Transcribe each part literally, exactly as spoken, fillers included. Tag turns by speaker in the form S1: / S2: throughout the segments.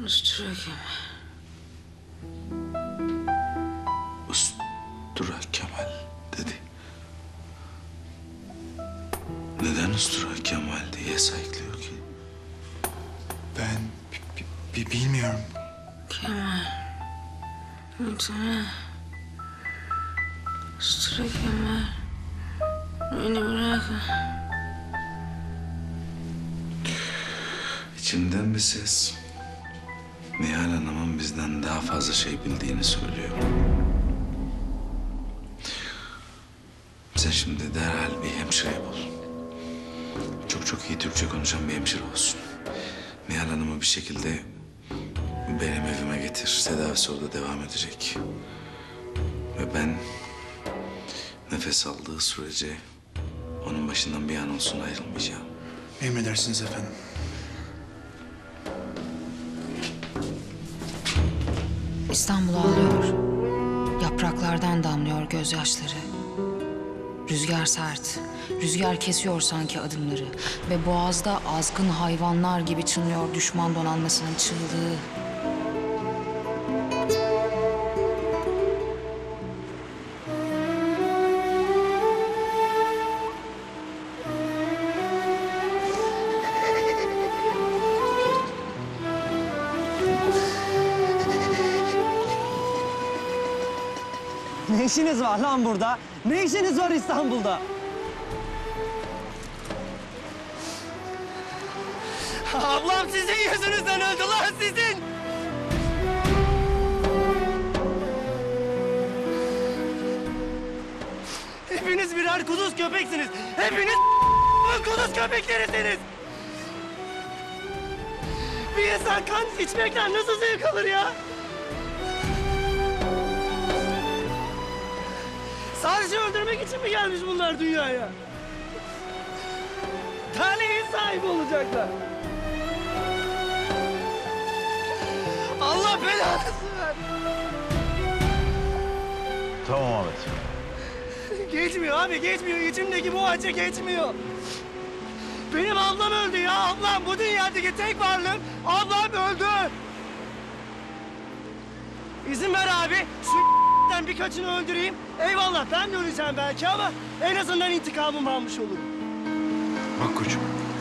S1: Ustura Kemal.
S2: Ustura Kemal dedi. Neden Ustura Kemal diye sayıklıyor ki?
S3: Ben bi- bi- bilmiyorum.
S1: Kemal. Lütfen. Ustura Kemal. Beni bırakın.
S2: İçimden bir ses Nihal Hanım'ın bizden daha fazla şey bildiğini söylüyor. Sen şimdi derhal bir hemşire bul. Çok çok iyi Türkçe konuşan bir hemşire olsun. Nihal Hanım'ı bir şekilde benim evime getir. Tedavisi orada devam edecek. Ve ben nefes aldığı sürece onun başından bir an olsun ayrılmayacağım.
S3: Emredersiniz efendim.
S4: İstanbul ağlıyor. Yapraklardan damlıyor gözyaşları. Rüzgar sert. Rüzgar kesiyor sanki adımları. Ve boğazda azgın hayvanlar gibi çınlıyor düşman donanmasının çığlığı.
S5: Ne işiniz var lan burada? Ne işiniz var İstanbul'da? Ablam sizin yüzünüzden öldü lan sizin! Hepiniz birer kuduz köpeksiniz. Hepiniz kuduz köpeklerisiniz. Bir insan kan içmekten nasıl zevk alır ya? Sadece öldürmek için mi gelmiş bunlar dünyaya? Talihin sahibi olacaklar. Allah belasını ver.
S6: Tamam Ahmet.
S5: Geçmiyor abi, geçmiyor. İçimdeki bu acı geçmiyor. Benim ablam öldü ya, ablam. Bu dünyadaki tek varlığım, ablam öldü. İzin ver abi, şu birkaçını öldüreyim. Eyvallah, ben de öleceğim belki ama en azından intikamımı almış olurum.
S6: Bak koçum.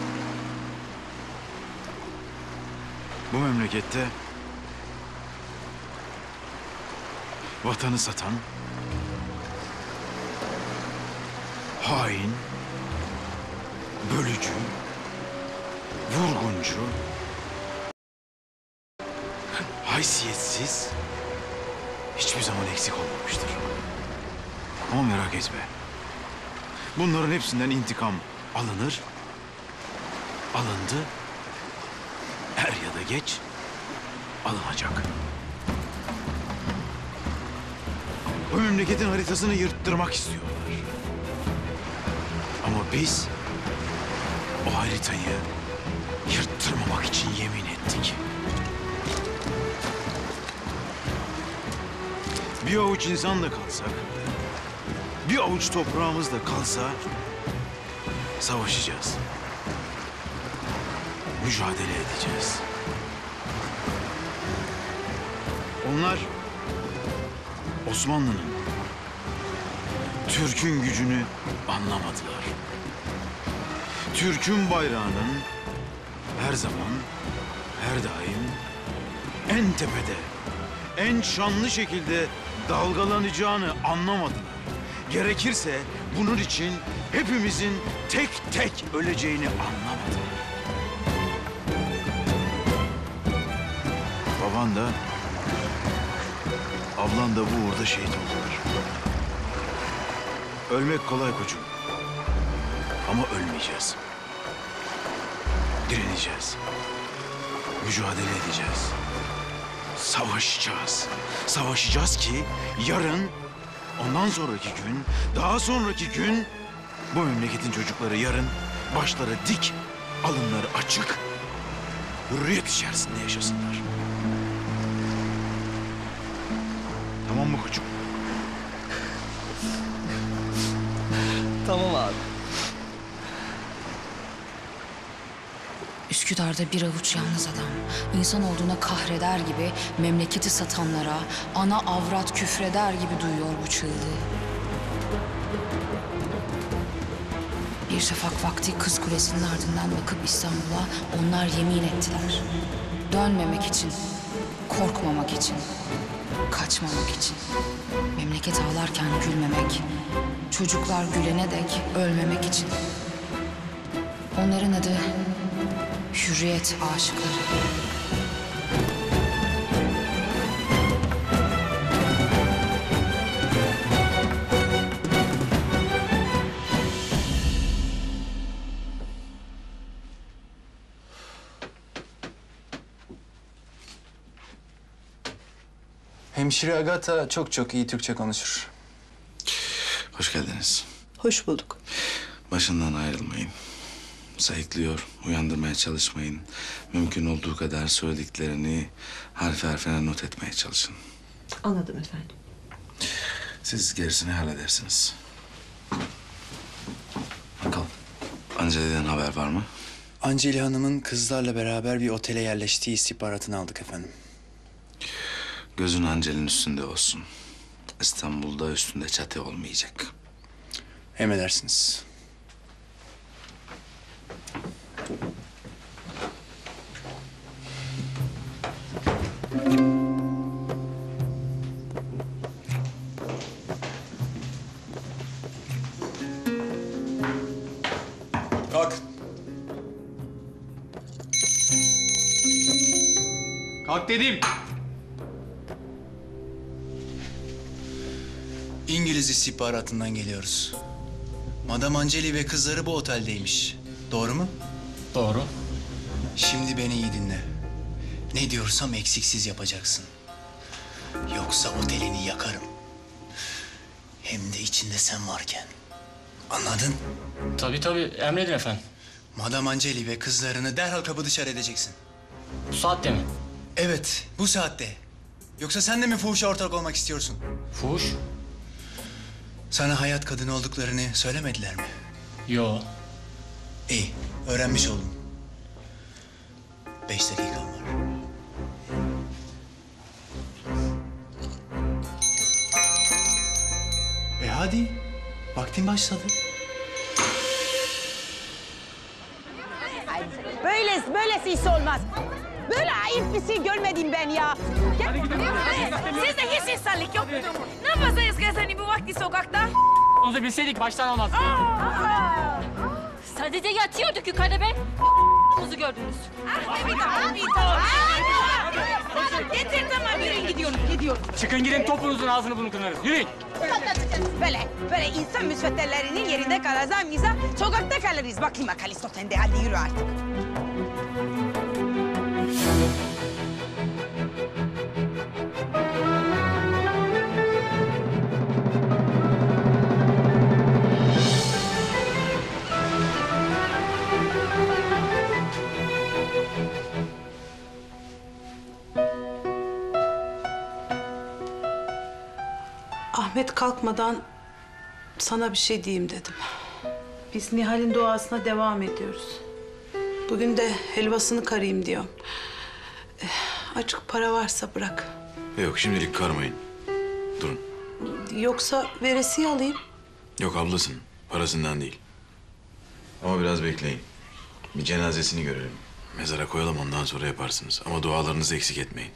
S6: Bu memlekette vatanı satan, hain, bölücü, vurguncu, haysiyetsiz hiçbir zaman eksik olmamıştır. Ama merak etme. Bunların hepsinden intikam alınır, alındı, er ya da geç alınacak. Bu memleketin haritasını yırttırmak istiyorlar. Ama biz o haritayı yırttırmamak için yemin ettik. Bir avuç insan da kalsak, bir avuç toprağımız da kalsa savaşacağız. Mücadele edeceğiz. Onlar Osmanlı'nın, Türk'ün gücünü anlamadılar. Türk'ün bayrağının her zaman, her daim en tepede, en şanlı şekilde dalgalanacağını anlamadılar. Gerekirse bunun için hepimizin tek tek öleceğini anlamadılar. Baban da, ablan da bu uğurda şehit oldular. Ölmek kolay koçum. Ama ölmeyeceğiz. Direneceğiz. Mücadele edeceğiz. Savaşacağız. Savaşacağız ki yarın, ondan sonraki gün, daha sonraki gün bu memleketin çocukları yarın başları dik, alınları açık, hürriyet içerisinde yaşasınlar. Tamam mı koçum?
S5: Tamam abi.
S4: Üsküdar Üsküdar'da bir avuç yalnız adam, insan olduğuna kahreder gibi memleketi satanlara, ana avrat küfreder gibi duyuyor bu çığlığı. Bir şafak vakti Kız Kulesi'nin ardından bakıp İstanbul'a onlar yemin ettiler. Dönmemek için, korkmamak için, kaçmamak için. Memleket ağlarken gülmemek, çocuklar gülene dek ölmemek için. Onların adı Hürriyet Aşıkları.
S3: Hemşire Agata çok çok iyi Türkçe konuşur.
S2: Hoş geldiniz.
S7: Hoş bulduk.
S2: Başından ayrılmayın. Sayıklıyor, uyandırmaya çalışmayın. Mümkün olduğu kadar söylediklerini harfi harfine not etmeye çalışın.
S7: Anladım efendim.
S2: Siz gerisini halledersiniz. Bakalım. Anceli'den haber var mı?
S3: Anceli Hanım'ın kızlarla beraber bir otele yerleştiği istihbaratını aldık efendim.
S2: Gözün Anceli'nin üstünde olsun. İstanbul'da üstünde çatı olmayacak.
S3: Emredersiniz. Kalk. Kalk dedim. İngiliz istihbaratından geliyoruz. Madame Anceli ve kızları bu oteldeymiş. Doğru mu?
S8: Doğru.
S3: Şimdi beni iyi dinle. Ne diyorsam eksiksiz yapacaksın. Yoksa otelini yakarım. Hem de içinde sen varken. Anladın?
S8: Tabii tabii, emredin efendim.
S3: Madame Anceli ve kızlarını derhal kapı dışarı edeceksin.
S8: Bu saatte mi?
S3: Evet, bu saatte. Yoksa sen de mi fuhuşa ortak olmak istiyorsun?
S8: Fuhuş?
S3: Sana hayat kadını olduklarını söylemediler mi?
S8: Yo.
S3: İyi, öğrenmiş oldum. Beş dakikan var. E hadi, vaktin başladı.
S7: Böylesi, böylesi hiç olmaz. Böyle ayıp bir şey görmedim ben ya. Gel.
S9: Sizde hiç insanlık yok mu? Ne yapacağız kız hani bu vakti sokakta?
S8: Onu bilseydik baştan olmazdı.
S9: Sadece yatıyorduk yukarıda be. Muzu gördünüz. Ah, bir tamam, bir tamam. Yeter tamam, yürüyün gidiyoruz, gidiyoruz.
S8: Çıkın gidin topunuzun ağzını bunu kınarız. Yürüyün.
S7: Böyle, böyle insan müsveddelerinin yerinde kalacağım mıyız? Sokakta kalırız. Bakayım Kalisto sen de hadi yürü artık.
S10: Ahmet kalkmadan sana bir şey diyeyim dedim. Biz Nihal'in duasına devam ediyoruz. Bugün de helvasını karayım diyorum. Eh, Açık para varsa bırak.
S6: Yok şimdilik karmayın. Durun.
S10: Yoksa veresiye alayım.
S6: Yok ablasın. Parasından değil. Ama biraz bekleyin. Bir cenazesini görelim. Mezara koyalım ondan sonra yaparsınız. Ama dualarınızı eksik etmeyin.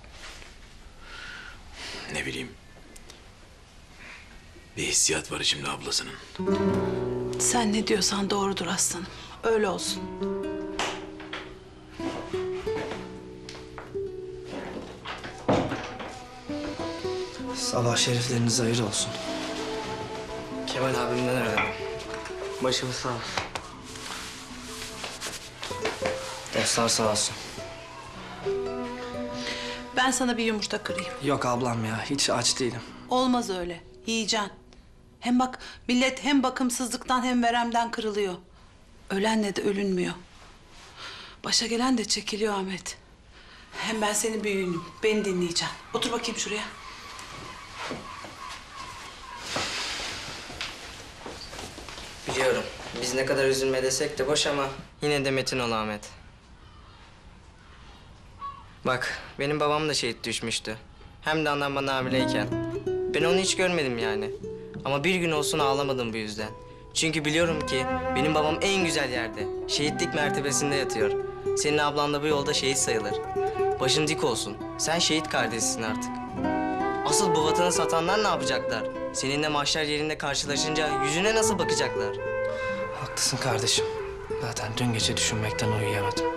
S6: Ne bileyim. Bir hissiyat var içimde ablasının.
S10: Sen ne diyorsan doğrudur aslanım. Öyle olsun.
S5: Sabah şerifleriniz hayır olsun. Kemal abimden öğrendim. Başımız sağ olsun. Dostlar sağ olsun.
S10: Ben sana bir yumurta kırayım.
S5: Yok ablam ya, hiç aç değilim.
S10: Olmaz öyle. Yiyeceksin. Hem bak millet hem bakımsızlıktan hem veremden kırılıyor. Ölenle de ölünmüyor. Başa gelen de çekiliyor Ahmet. Hem ben senin büyüğünüm. Beni dinleyeceksin. Otur bakayım şuraya.
S5: Biliyorum. Biz ne kadar üzülme desek de boş ama yine de metin ol Ahmet. Bak, benim babam da şehit düşmüştü. Hem de annem bana hamileyken. Ben onu hiç görmedim yani. Ama bir gün olsun ağlamadım bu yüzden. Çünkü biliyorum ki benim babam en güzel yerde. Şehitlik mertebesinde yatıyor. Senin ablan da bu yolda şehit sayılır. Başın dik olsun. Sen şehit kardeşsin artık. Asıl bu vatanı satanlar ne yapacaklar? Seninle mahşer yerinde karşılaşınca yüzüne nasıl bakacaklar?
S11: Haklısın kardeşim. Zaten dün gece düşünmekten uyuyamadım.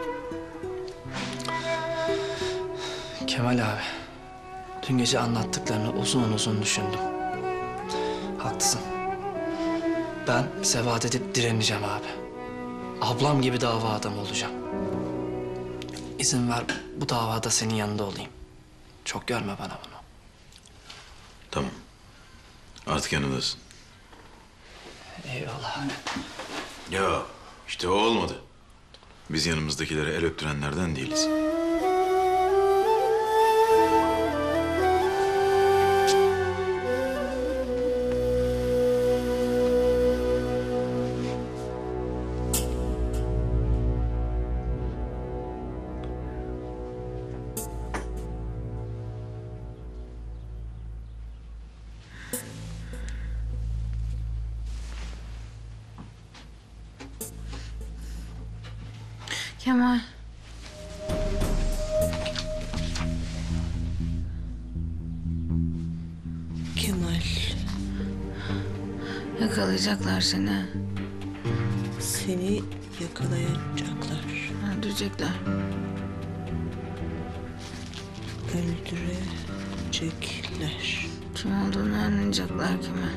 S11: Kemal abi, dün gece anlattıklarını uzun uzun düşündüm. Haklısın. Ben sebat edip direneceğim abi. Ablam gibi dava adamı olacağım. İzin ver bu davada senin yanında olayım. Çok görme bana bunu.
S6: Tamam. Artık yanındasın.
S11: Eyvallah abi.
S6: Ya işte o olmadı. Biz yanımızdakilere el öptürenlerden değiliz.
S1: Kemal.
S10: Kemal,
S1: Yakalayacaklar seni.
S10: seni yakalayacaklar.
S1: Öldürecekler.
S10: Öldürecekler.
S1: Kim olduğunu anlayacaklar kime.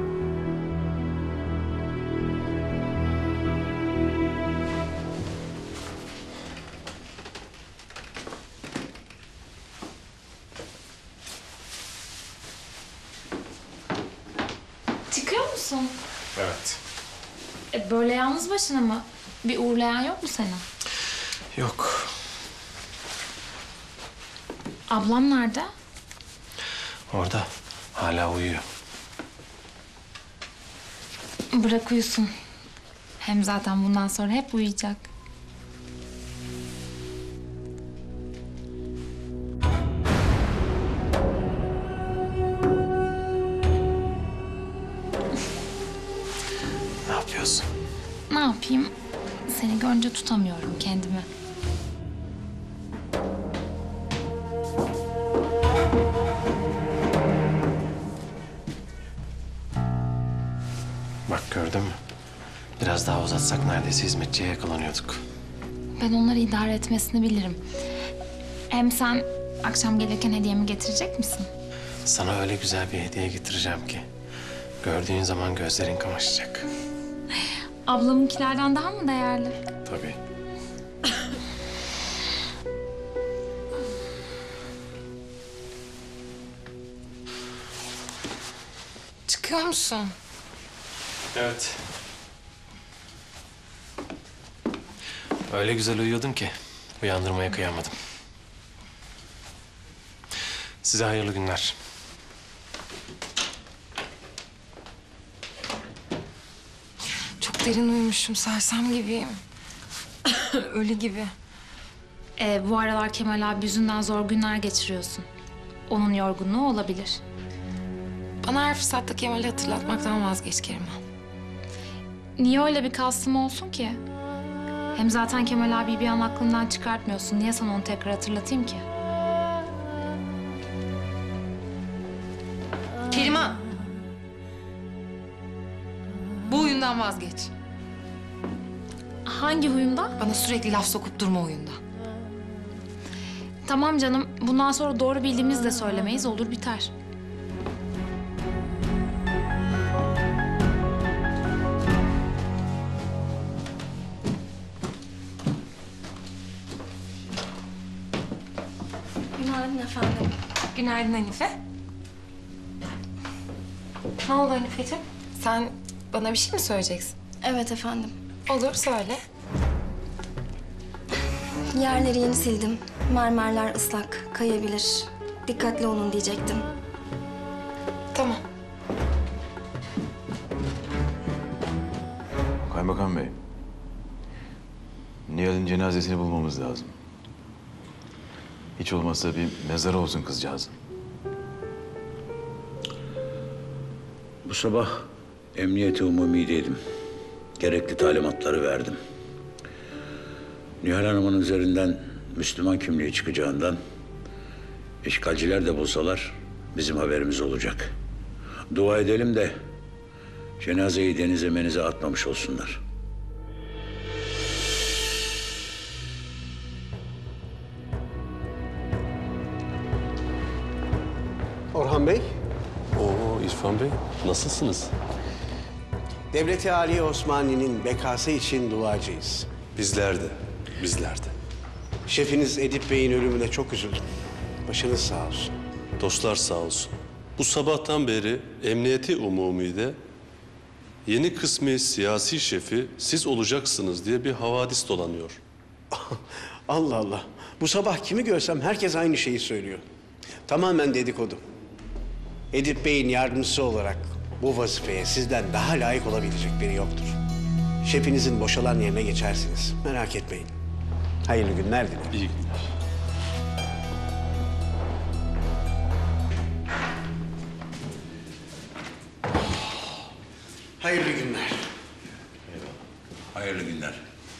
S9: Çıkıyor musun?
S11: Evet.
S9: E, böyle yalnız başına mı? Bir uğurlayan yok mu seni?
S11: Yok.
S9: Ablam nerede?
S11: Orada. Hala uyuyor.
S9: Bırak uyusun. Hem zaten bundan sonra hep uyuyacak.
S11: Ne yapıyorsun?
S9: Ne yapayım? Seni görünce tutamıyorum kendimi.
S11: Bak gördün mü? Biraz daha uzatsak neredeyse hizmetçiye yakalanıyorduk.
S9: Ben onları idare etmesini bilirim. Hem sen akşam gelirken hediyemi getirecek misin?
S11: Sana öyle güzel bir hediye getireceğim ki gördüğün zaman gözlerin kamaşacak.
S9: Ablamınkilerden daha mı değerli?
S11: Tabii.
S1: Çıkıyor musun?
S11: Evet. Öyle güzel uyuyordum ki uyandırmaya kıyamadım. Size hayırlı günler.
S1: Çok derin uyumuşum. Sersem gibiyim. Ölü gibi.
S9: Ee, bu aralar Kemal abi yüzünden zor günler geçiriyorsun. Onun yorgunluğu olabilir.
S1: Bana her fırsatta Kemal'i hatırlatmaktan vazgeç Keriman.
S9: Niye öyle bir kastım olsun ki? Hem zaten Kemal abiyi bir an aklından çıkartmıyorsun. Niye sana onu tekrar hatırlatayım ki?
S1: Keriman! Bu oyundan vazgeç.
S9: Hangi huyumda?
S1: Bana sürekli laf sokup durma oyunda.
S9: Tamam canım. Bundan sonra doğru bildiğimizi de söylemeyiz. Olur biter.
S12: Günaydın efendim.
S1: Günaydın Hanife. Ne oldu Hanifeciğim? Sen bana bir şey mi söyleyeceksin?
S12: Evet efendim.
S1: Olur, söyle.
S12: Yerleri yeni sildim. Mermerler ıslak, kayabilir. Dikkatli olun diyecektim.
S1: Tamam.
S6: Kaymakam Bey. Nihal'in cenazesini bulmamız lazım. Hiç olmazsa bir mezarı olsun kızcağızın.
S13: Bu sabah Emniyet-i Umumi'deydim. Gerekli talimatları verdim. Nihal Hanım'ın üzerinden Müslüman kimliği çıkacağından işgalciler de bulsalar bizim haberimiz olacak. Dua edelim de cenazeyi denize menize atmamış olsunlar.
S14: Orhan Bey,
S15: Oo İrfan Bey, nasılsınız?
S14: Devlet-i Aliye Osmani'nin bekası için duacıyız.
S15: Bizler de, bizler de.
S14: Şefiniz Edip Bey'in ölümüne çok üzüldüm. Başınız sağ olsun.
S15: Dostlar sağ olsun. Bu sabahtan beri Emniyeti Umumi'de yeni kısmi siyasi şefi siz olacaksınız diye bir havadis dolanıyor.
S14: Allah Allah. Bu sabah kimi görsem herkes aynı şeyi söylüyor. Tamamen dedikodu. Edip Bey'in yardımcısı olarak bu vazifeye sizden daha layık olabilecek biri yoktur. Şefinizin boşalan yerine geçersiniz. Merak etmeyin. Hayırlı günler dilerim.
S15: İyi günler.
S14: Hayırlı günler.
S13: Hayırlı günler.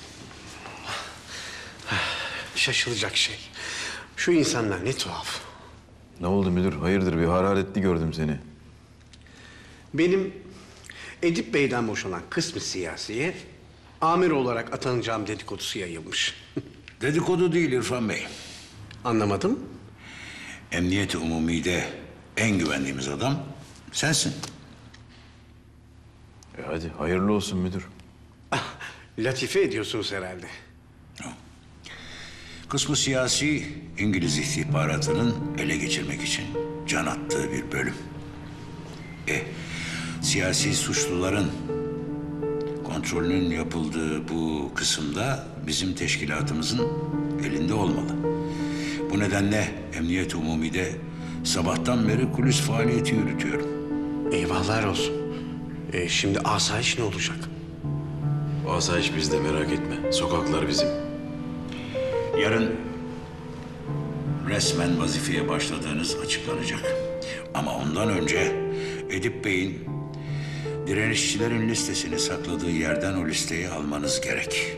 S14: Şaşılacak şey. Şu insanlar ne tuhaf.
S6: Ne oldu müdür? Hayırdır, bir hararetli gördüm seni.
S14: Benim Edip Bey'den boşalan kısmı siyasiye amir olarak atanacağım dedikodusu yayılmış.
S13: Dedikodu değil İrfan Bey.
S14: Anlamadım.
S13: Emniyet-i Umumi'de en güvendiğimiz adam sensin.
S6: E hadi hayırlı olsun müdür.
S14: Latife ediyorsunuz herhalde.
S13: Kısmı siyasi İngiliz istihbaratının ele geçirmek için can attığı bir bölüm. E, siyasi suçluların kontrolünün yapıldığı bu kısımda bizim teşkilatımızın elinde olmalı. Bu nedenle Emniyet-i Umumi'de sabahtan beri kulis faaliyeti yürütüyorum.
S14: Eyvahlar olsun. E, şimdi asayiş ne olacak?
S6: Asayiş bizde, merak etme. Sokaklar bizim.
S13: Yarın resmen vazifeye başladığınız açıklanacak. Ama ondan önce Edip Bey'in direnişçilerin listesini sakladığı yerden o listeyi almanız gerek.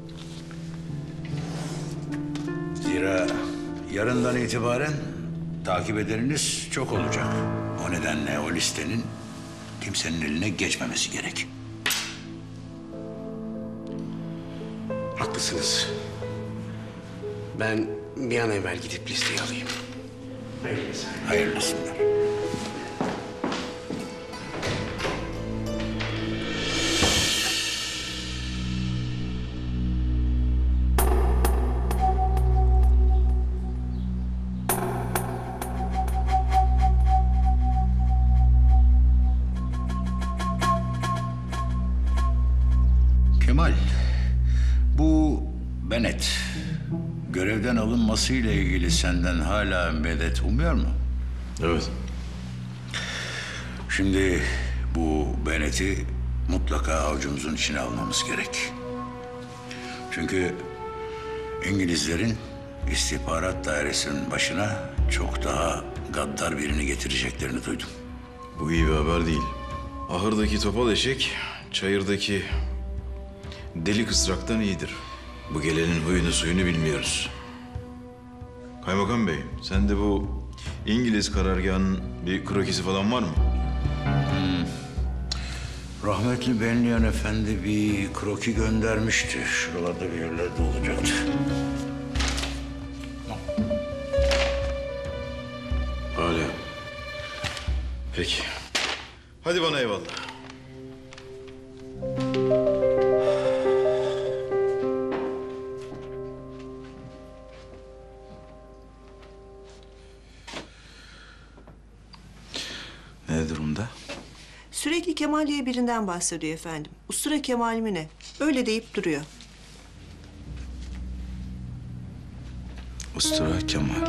S13: Zira yarından itibaren takip edeniniz çok olacak. O nedenle o listenin kimsenin eline geçmemesi gerek.
S14: Haklısınız. Ben bir an evvel gidip listeyi alayım. Hayırlısı.
S13: Hayırlısınlar. Kemal, bu Bennett görevden alınmasıyla ilgili senden hala medet umuyor mu?
S6: Evet.
S13: Şimdi bu Bennett'i mutlaka avucumuzun içine almamız gerek. Çünkü İngilizlerin istihbarat dairesinin başına çok daha gaddar birini getireceklerini duydum.
S6: Bu iyi bir haber değil. Ahırdaki topal eşek, çayırdaki deli kısraktan iyidir. Bu gelenin huyunu suyunu bilmiyoruz. Kaymakam Bey, sende bu İngiliz karargahının bir krokisi falan var mı?
S13: Hmm. Rahmetli Benliyan Efendi bir kroki göndermişti. Şuralarda bir yerlerde olacaktı.
S6: Hala. Peki. Hadi bana eyvallah. Ne durumda?
S16: Sürekli Kemal diye birinden bahsediyor efendim. Ustura Kemal mi ne? Öyle deyip duruyor.
S2: Ustura Kemal.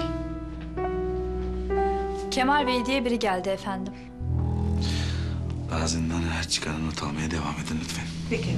S9: Kemal Bey diye biri geldi efendim.
S2: Ağzından her çıkanı not almaya devam edin lütfen.
S16: Peki.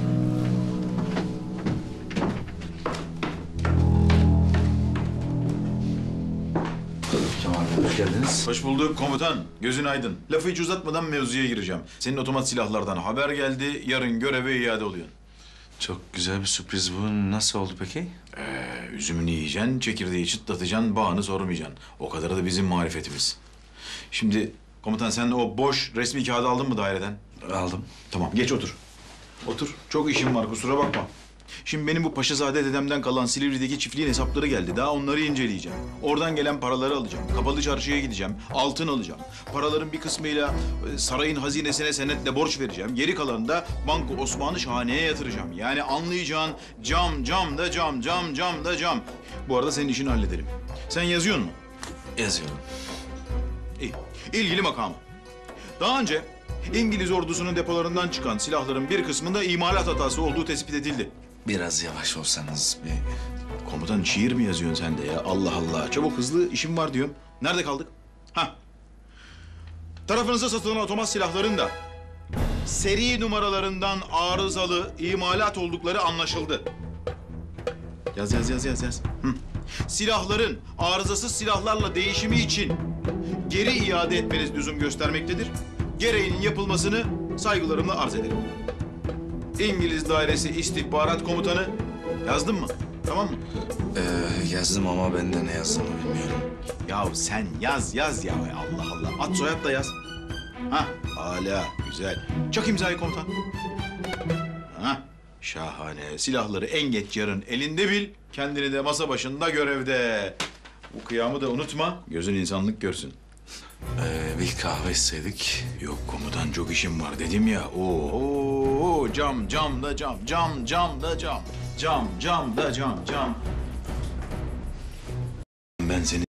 S2: Hoş geldiniz.
S6: Hoş bulduk komutan. Gözün aydın. Lafı hiç uzatmadan mevzuya gireceğim. Senin otomat silahlardan haber geldi. Yarın göreve iade oluyorsun.
S2: Çok güzel bir sürpriz bu. Nasıl oldu peki?
S6: Ee, üzümünü yiyeceksin, çekirdeği çıtlatacaksın, bağını sormayacaksın. O kadarı da bizim marifetimiz. Şimdi komutan sen o boş resmi kağıdı aldın mı daireden?
S2: Aldım.
S6: Tamam geç otur. Otur. Çok işim var kusura bakma. Şimdi benim bu Paşazade dedemden kalan Silivri'deki çiftliğin hesapları geldi. Daha onları inceleyeceğim. Oradan gelen paraları alacağım. Kapalı çarşıya gideceğim. Altın alacağım. Paraların bir kısmıyla e, sarayın hazinesine senetle borç vereceğim. Geri kalanını da Banko Osmanlı Şahane'ye yatıracağım. Yani anlayacağın cam cam da cam, cam cam da cam. Bu arada senin işini hallederim. Sen yazıyor musun?
S2: Yazıyorum.
S6: İyi. İlgili makamı. Daha önce İngiliz ordusunun depolarından çıkan silahların bir kısmında imalat hatası olduğu tespit edildi.
S2: Biraz yavaş olsanız bir...
S6: Komutan şiir mi yazıyorsun sen de ya? Allah Allah. Çabuk hızlı işim var diyorum. Nerede kaldık? Ha. Tarafınıza satılan otomat silahların da seri numaralarından arızalı imalat oldukları anlaşıldı. Yaz yaz yaz yaz yaz. Hı. Silahların arızasız silahlarla değişimi için geri iade etmeniz lüzum göstermektedir. Gereğinin yapılmasını saygılarımla arz ederim. İngiliz Dairesi İstihbarat Komutanı. Yazdın mı? Tamam mı?
S2: Ee, yazdım ama ben de ne yazdığımı bilmiyorum.
S6: Ya sen yaz yaz ya. Allah Allah. Ad soyad da yaz. Ha, hala güzel. Çak imzayı komutan. Ha, şahane. Silahları en geç yarın elinde bil. Kendini de masa başında görevde. Bu kıyamı da unutma. Gözün insanlık görsün.
S2: Ee, bir kahve istedik.
S6: Yok komutan çok işim var dedim ya. Oo, cam cam da cam, cam cam da cam. Cam cam da cam, cam. Ben seni...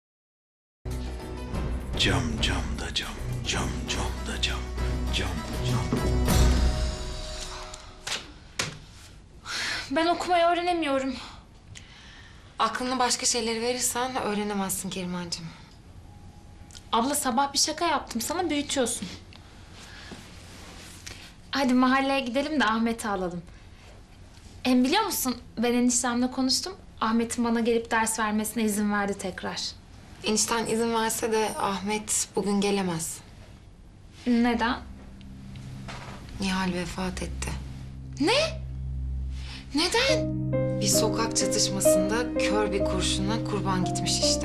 S6: Cam cam da cam, cam cam da cam, cam cam.
S9: Ben okumayı öğrenemiyorum.
S1: Aklına başka şeyleri verirsen öğrenemezsin Kerimancığım.
S9: Abla sabah bir şaka yaptım sana, büyütüyorsun. Hadi mahalleye gidelim de Ahmet'i alalım. Hem biliyor musun ben eniştemle konuştum. Ahmet'in bana gelip ders vermesine izin verdi tekrar.
S1: Enişten izin verse de Ahmet bugün gelemez.
S9: Neden?
S1: Nihal vefat etti.
S9: Ne? Neden?
S1: Bir sokak çatışmasında kör bir kurşuna kurban gitmiş işte.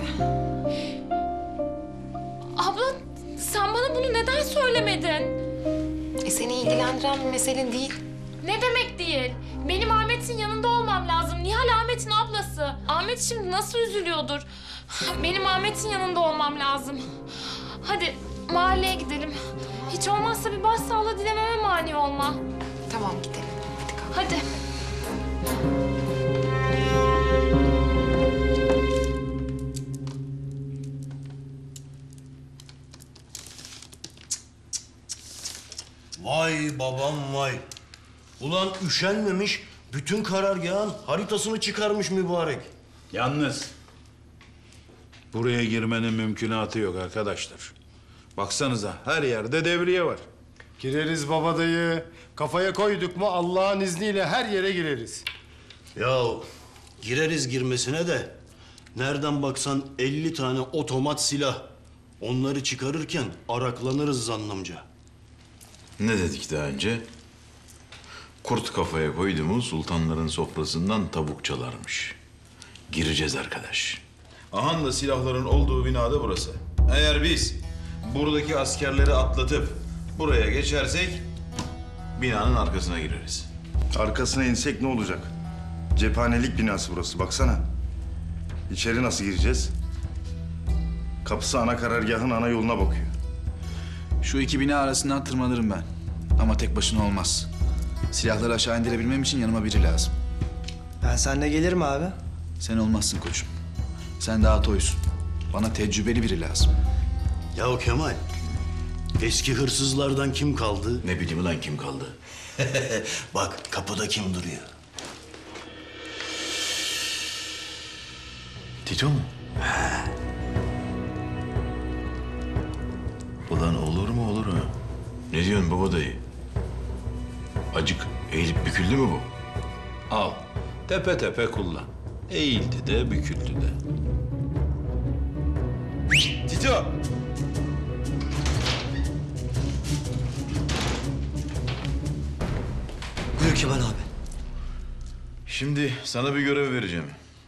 S9: Abla sen bana bunu neden söylemedin?
S1: E seni ilgilendiren bir mesele değil.
S9: Ne demek değil? Benim Ahmet'in yanında olmam lazım. Nihal Ahmet'in ablası. Ahmet şimdi nasıl üzülüyordur? Benim Ahmet'in yanında olmam lazım. Hadi mahalleye gidelim. Hiç olmazsa bir başsağlığı dilememe mani olma.
S1: Tamam gidelim. Hadi kalk.
S9: Hadi.
S17: Vay babam vay. Ulan üşenmemiş, bütün karargahın haritasını çıkarmış mübarek.
S13: Yalnız buraya girmenin mümkünatı yok arkadaşlar. Baksanıza her yerde devriye var.
S18: Gireriz baba dayı. Kafaya koyduk mu Allah'ın izniyle her yere gireriz.
S17: Ya gireriz girmesine de nereden baksan elli tane otomat silah. Onları çıkarırken araklanırız zannımca.
S6: Ne dedik daha önce? Kurt kafaya koydu mu sultanların sofrasından tavuk çalarmış. Gireceğiz arkadaş. Ahan da silahların olduğu binada burası. Eğer biz buradaki askerleri atlatıp buraya geçersek binanın arkasına gireriz.
S19: Arkasına insek ne olacak? Cephanelik binası burası baksana. İçeri nasıl gireceğiz? Kapısı ana karargahın ana yoluna bakıyor.
S2: Şu iki bina arasından tırmanırım ben. Ama tek başına olmaz. Silahları aşağı indirebilmem için yanıma biri lazım.
S11: Ben seninle gelirim abi.
S2: Sen olmazsın koçum. Sen daha toysun. Bana tecrübeli biri lazım.
S17: Ya Kemal, eski hırsızlardan kim kaldı?
S6: Ne bileyim lan kim kaldı?
S17: Bak kapıda kim duruyor?
S6: Tito mu? Ulan olur mu olur ha? Ne diyorsun baba dayı? Acık eğilip büküldü mü bu?
S13: Al. Tepe tepe kullan. Eğildi de büküldü de.
S6: Tito!
S17: Kemal abi.
S20: Şimdi sana bir görev vereceğim.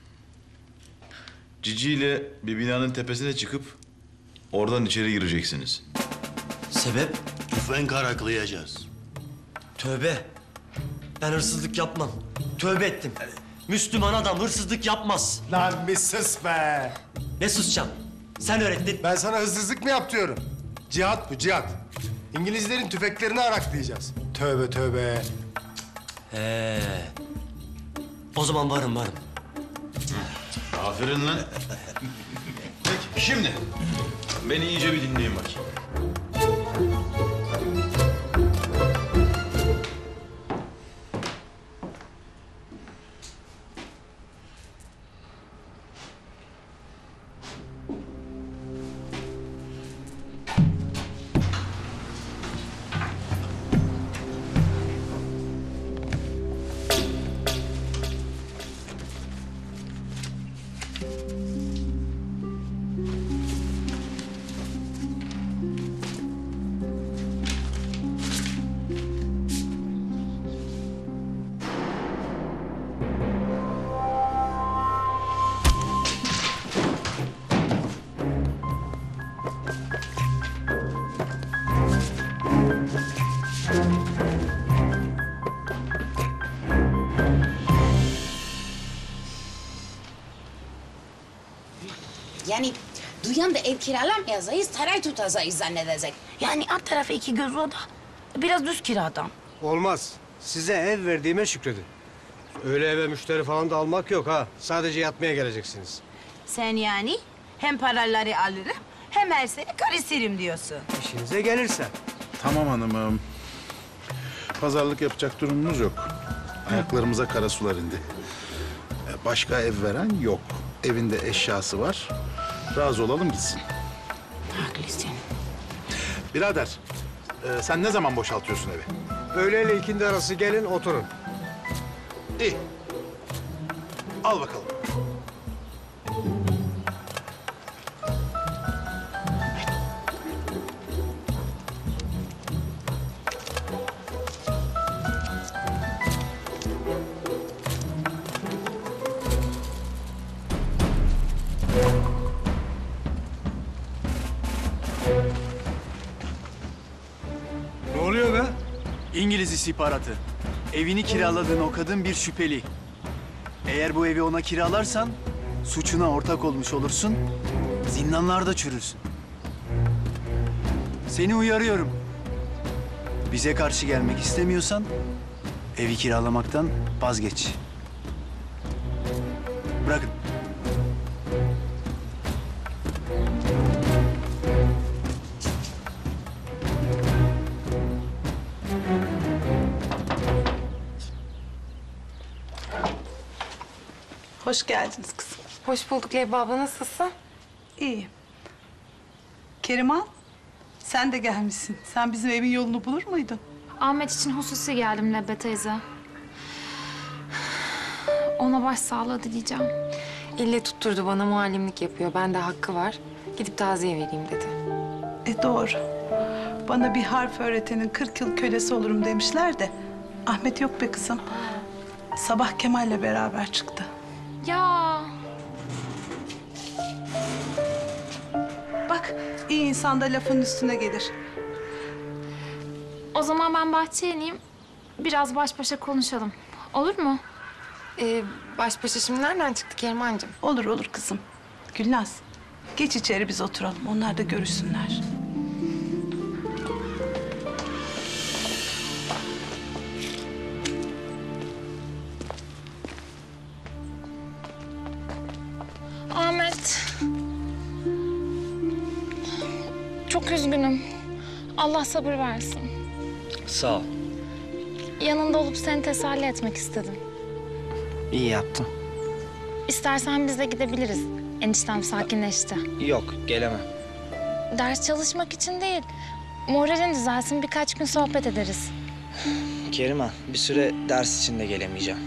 S20: Cici ile bir binanın tepesine çıkıp oradan içeri gireceksiniz.
S17: Sebep?
S6: Tüfeğin karaklayacağız.
S17: Tövbe. Ben hırsızlık yapmam. Tövbe ettim. Müslüman adam hırsızlık yapmaz.
S18: Lan bir sus be.
S17: Ne susacağım? Sen öğrettin.
S18: Ben sana hırsızlık mı yap diyorum. Cihat bu, cihat. İngilizlerin tüfeklerini araklayacağız. Tövbe tövbe.
S17: He. O zaman varım varım.
S20: Aferin lan. Peki şimdi beni iyice bir dinleyin bakayım.
S7: Yani duyan da ev kiralamayacağız, saray tutacağız zannedecek. Yani alt tarafı iki göz oda, biraz düz kiradan.
S14: Olmaz. Size ev verdiğime şükredin. Öyle eve müşteri falan da almak yok ha. Sadece yatmaya geleceksiniz.
S7: Sen yani hem paraları alırım hem her sene karışırım diyorsun.
S14: İşinize gelirse.
S19: Tamam hanımım. Pazarlık yapacak durumumuz yok. Ayaklarımıza kara sular indi. E, Başka ev veren yok. Evinde eşyası var. Razı olalım gitsin.
S7: Haklısın.
S19: Birader, e, sen ne zaman boşaltıyorsun evi?
S14: Öğleyle ikindi arası gelin oturun.
S19: İyi. Al bakalım.
S14: Ne oluyor be?
S3: İngiliz istihbaratı. Evini kiraladığın o kadın bir şüpheli. Eğer bu evi ona kiralarsan suçuna ortak olmuş olursun. Zindanlarda çürürsün. Seni uyarıyorum. Bize karşı gelmek istemiyorsan evi kiralamaktan vazgeç. Bırakın.
S10: Hoş geldiniz kızım.
S1: Hoş bulduk Lebbe abla, nasılsın?
S10: İyiyim. Keriman, sen de gelmişsin. Sen bizim evin yolunu bulur muydun?
S9: Ahmet için hususi geldim Lebbe teyze. Ona başsağlığı dileyeceğim.
S1: İlle tutturdu, bana muallimlik yapıyor. Bende hakkı var. Gidip taziye vereyim dedi.
S10: E doğru. Bana bir harf öğretenin kırk yıl kölesi olurum demişler de... Ahmet yok be kızım. Sabah Kemal'le beraber çıktı.
S9: Ya
S10: Bak, iyi insan da lafın üstüne gelir.
S9: o zaman ben bahçeye ineyim. Biraz baş başa konuşalım. Olur mu?
S1: Ee, baş başa şimdi nereden çıktı Kerimancığım?
S10: Olur olur kızım. Gülnaz, geç içeri biz oturalım. Onlar da görüşsünler.
S9: Ahmet. Çok üzgünüm. Allah sabır versin.
S11: Sağ ol.
S9: Yanında olup seni teselli etmek istedim.
S11: İyi yaptın.
S9: İstersen biz de gidebiliriz. Eniştem sakinleşti.
S11: Yok, gelemem.
S9: Ders çalışmak için değil. Moralin düzelsin, birkaç gün sohbet ederiz.
S11: Keriman, bir süre ders için de gelemeyeceğim.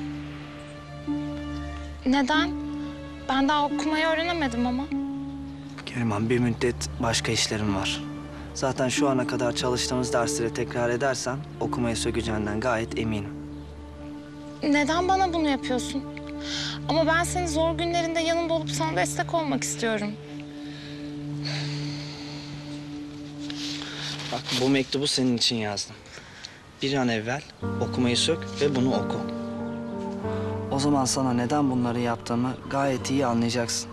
S9: Neden? Ben daha okumayı öğrenemedim ama.
S11: Keriman, bir müddet başka işlerim var. Zaten şu ana kadar çalıştığımız dersleri tekrar edersen okumaya sökeceğinden gayet eminim.
S9: neden bana bunu yapıyorsun? Ama ben senin zor günlerinde yanında olup sana destek olmak istiyorum.
S11: Bak bu mektubu senin için yazdım. Bir an evvel okumayı sök ve bunu oku. O zaman sana neden bunları yaptığımı gayet iyi anlayacaksın.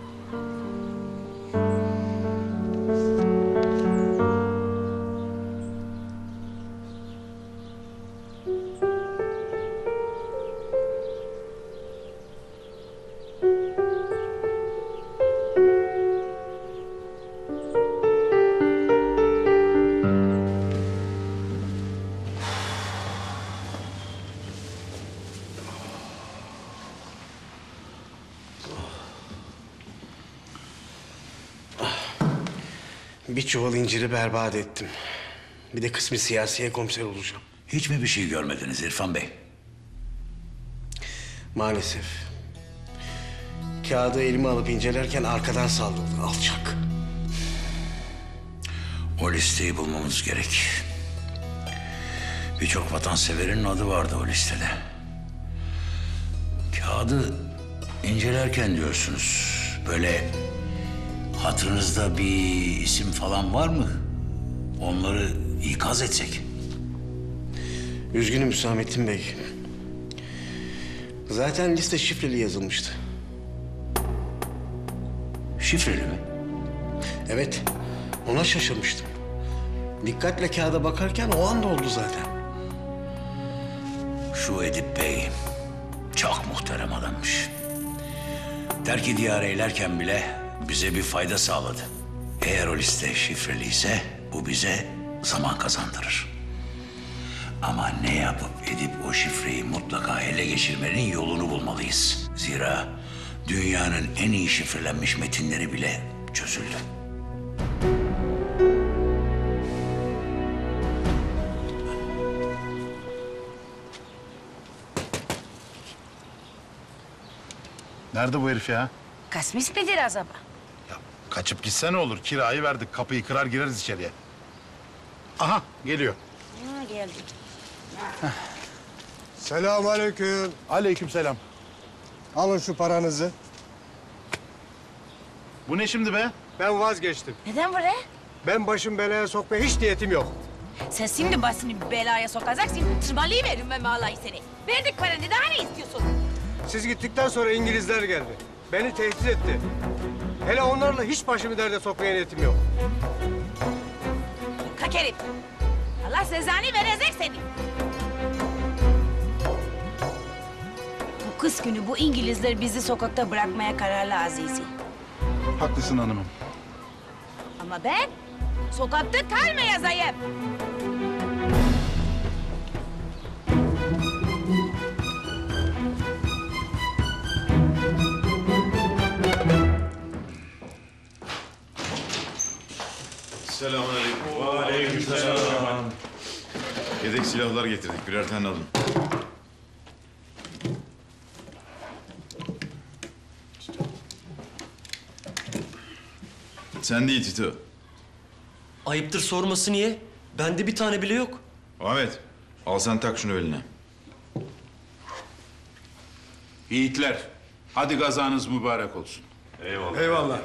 S14: Bir çuval inciri berbat ettim. Bir de kısmi siyasiye komiser olacağım.
S13: Hiç mi bir şey görmediniz İrfan Bey?
S14: Maalesef. Kağıdı elime alıp incelerken arkadan saldırdı alçak.
S13: O listeyi bulmamız gerek. Birçok vatanseverin adı vardı o listede. Kağıdı incelerken diyorsunuz, böyle hatırınızda bir isim falan var mı? Onları ikaz etsek.
S14: Üzgünüm Hüsamettin Bey. Zaten liste şifreli yazılmıştı.
S13: Şifreli mi?
S14: Evet, ona şaşırmıştım. Dikkatle kağıda bakarken o anda oldu zaten.
S13: Şu Edip Bey çok muhterem adammış. Terk-i diyar eylerken bile bize bir fayda sağladı. Eğer o liste şifreliyse bu bize zaman kazandırır. Ama ne yapıp edip o şifreyi mutlaka ele geçirmenin yolunu bulmalıyız. Zira dünyanın en iyi şifrelenmiş metinleri bile çözüldü.
S19: Nerede bu herif ya?
S7: Kasmis midir acaba?
S19: Kaçıp gitse ne olur? Kirayı verdik. Kapıyı kırar gireriz içeriye. Aha geliyor.
S7: Ha, geldi.
S18: Selamünaleyküm.
S19: Aleykümselam.
S18: Alın şu paranızı.
S19: Bu ne şimdi be?
S18: Ben vazgeçtim.
S7: Neden böyle?
S18: Ben başım belaya sokmaya hiç niyetim yok.
S7: Sen şimdi başını belaya sokacaksın. Tırmalayıverim ben vallahi seni. Verdik paranı, daha ne istiyorsun?
S18: Siz gittikten sonra İngilizler geldi. Beni tehdit etti. Hele onlarla hiç başımı derde sokmaya niyetim yok.
S7: Kalk herif. Allah cezanı verecek seni. Bu kış günü bu İngilizler bizi sokakta bırakmaya kararlı Azizi.
S19: Haklısın hanımım.
S7: Ama ben sokakta kalmayacağım.
S20: Selamünaleyküm. Aleykümselam. Yedek silahlar getirdik. Birer tane alın. Sen değil Tito.
S21: Ayıptır sorması niye? Bende bir tane bile yok.
S20: Ahmet, al sen tak şunu beline.
S19: Yiğitler, hadi gazanız mübarek olsun.
S20: Eyvallah.
S18: Eyvallah.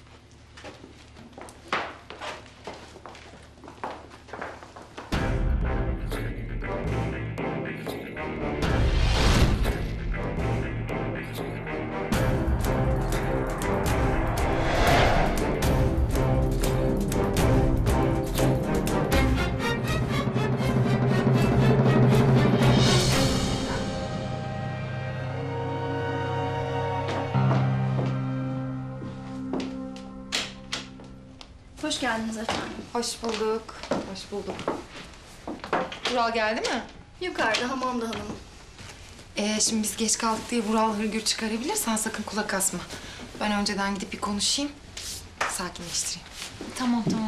S4: Hoş geldiniz efendim.
S1: Hoş bulduk. Hoş bulduk. Vural geldi mi?
S4: Yukarıda hamamda hanım.
S1: Ee, şimdi biz geç kaldık diye Vural hırgür çıkarabilir. Sen sakın kulak asma. Ben önceden gidip bir konuşayım. Sakinleştireyim.
S9: Tamam, tamam.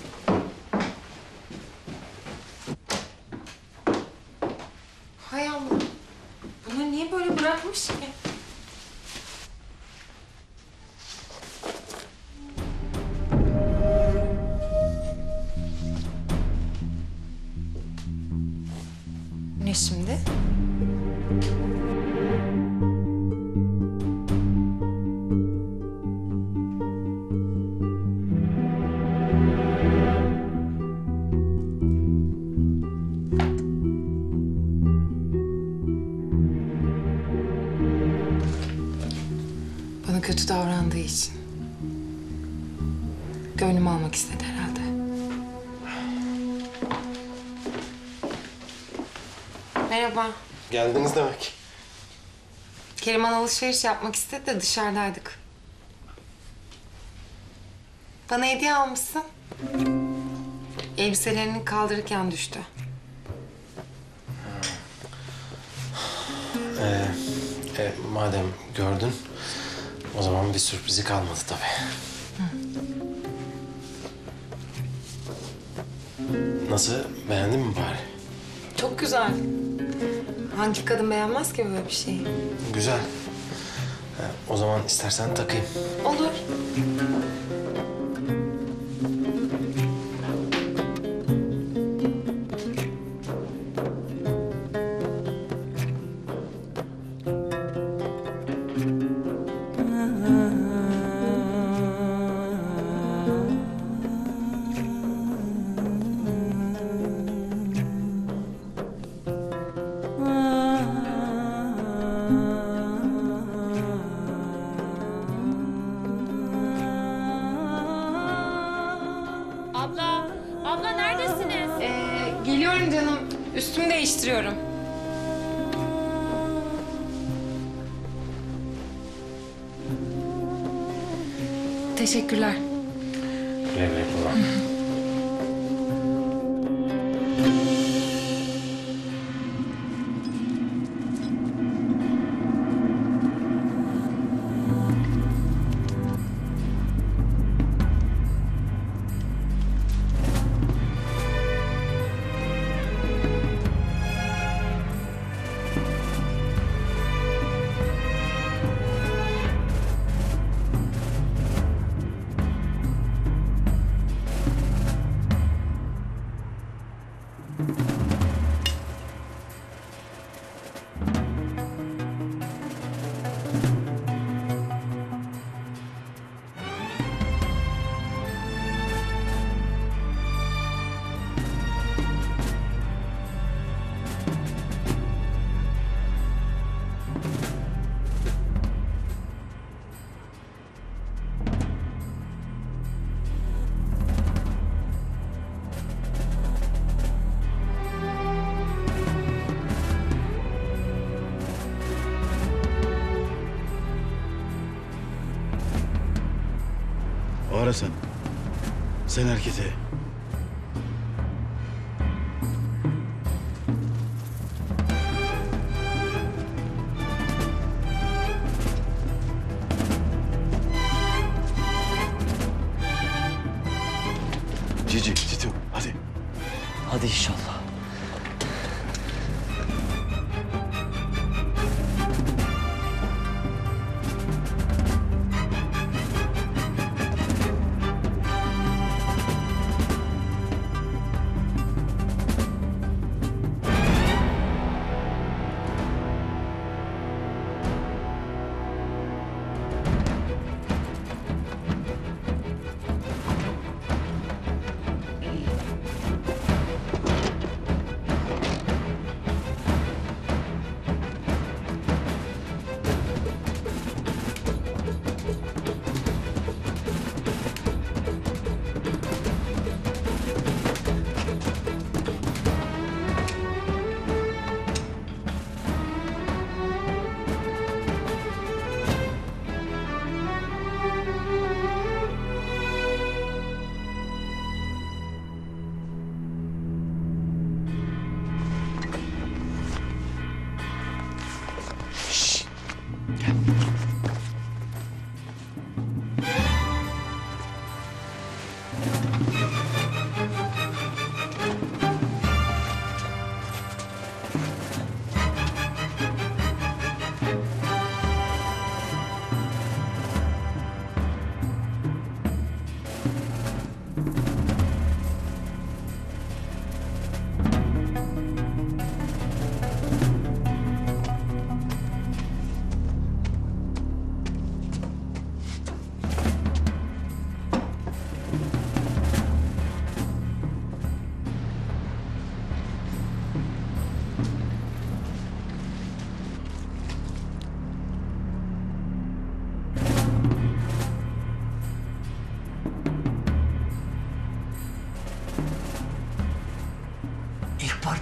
S1: Hay Allah. Bunları niye böyle bırakmış ki? Ne şimdi? kötü davrandığı için. Gönlümü almak istedi herhalde. Merhaba.
S8: Geldiniz demek.
S1: Keriman alışveriş yapmak istedi de dışarıdaydık. Bana hediye almışsın. Elbiselerini kaldırırken düştü.
S8: Ee, e, madem gördün, o zaman bir sürprizi kalmadı tabii. Nasıl, beğendin mi bari?
S1: Çok güzel. Hangi kadın beğenmez ki böyle bir şeyi?
S8: Güzel. Ee, o zaman istersen takayım.
S1: Olur.
S9: Abla, abla neredesiniz?
S1: Ee, geliyorum canım. Üstümü değiştiriyorum. Teşekkürler.
S8: Güle güle kullan.
S6: O ara sen. Sen harekete. Cici, Tito, hadi.
S21: Hadi inşallah.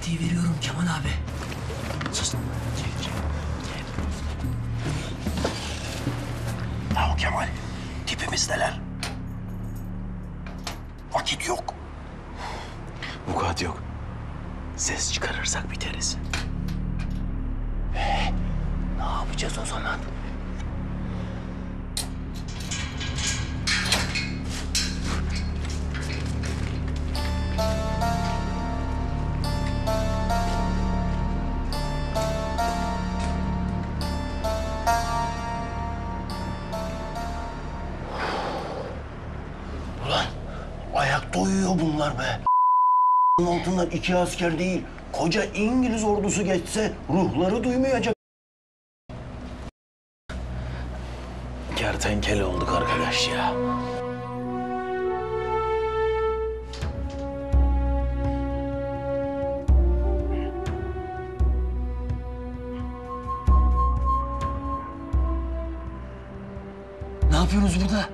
S5: Fatih'i veriyorum Kemal abi. Sus. Ya o Kemal, tipimizdeler. Vakit yok.
S6: Vukuat yok. Ses çıkarırsak biteriz.
S5: Ee, ne yapacağız o zaman?
S17: Ulan ayakta uyuyor bunlar be. Altından iki asker değil, koca İngiliz ordusu geçse ruhları duymayacak.
S5: Kertenkele olduk arkadaş ya. Ne yapıyorsunuz burada?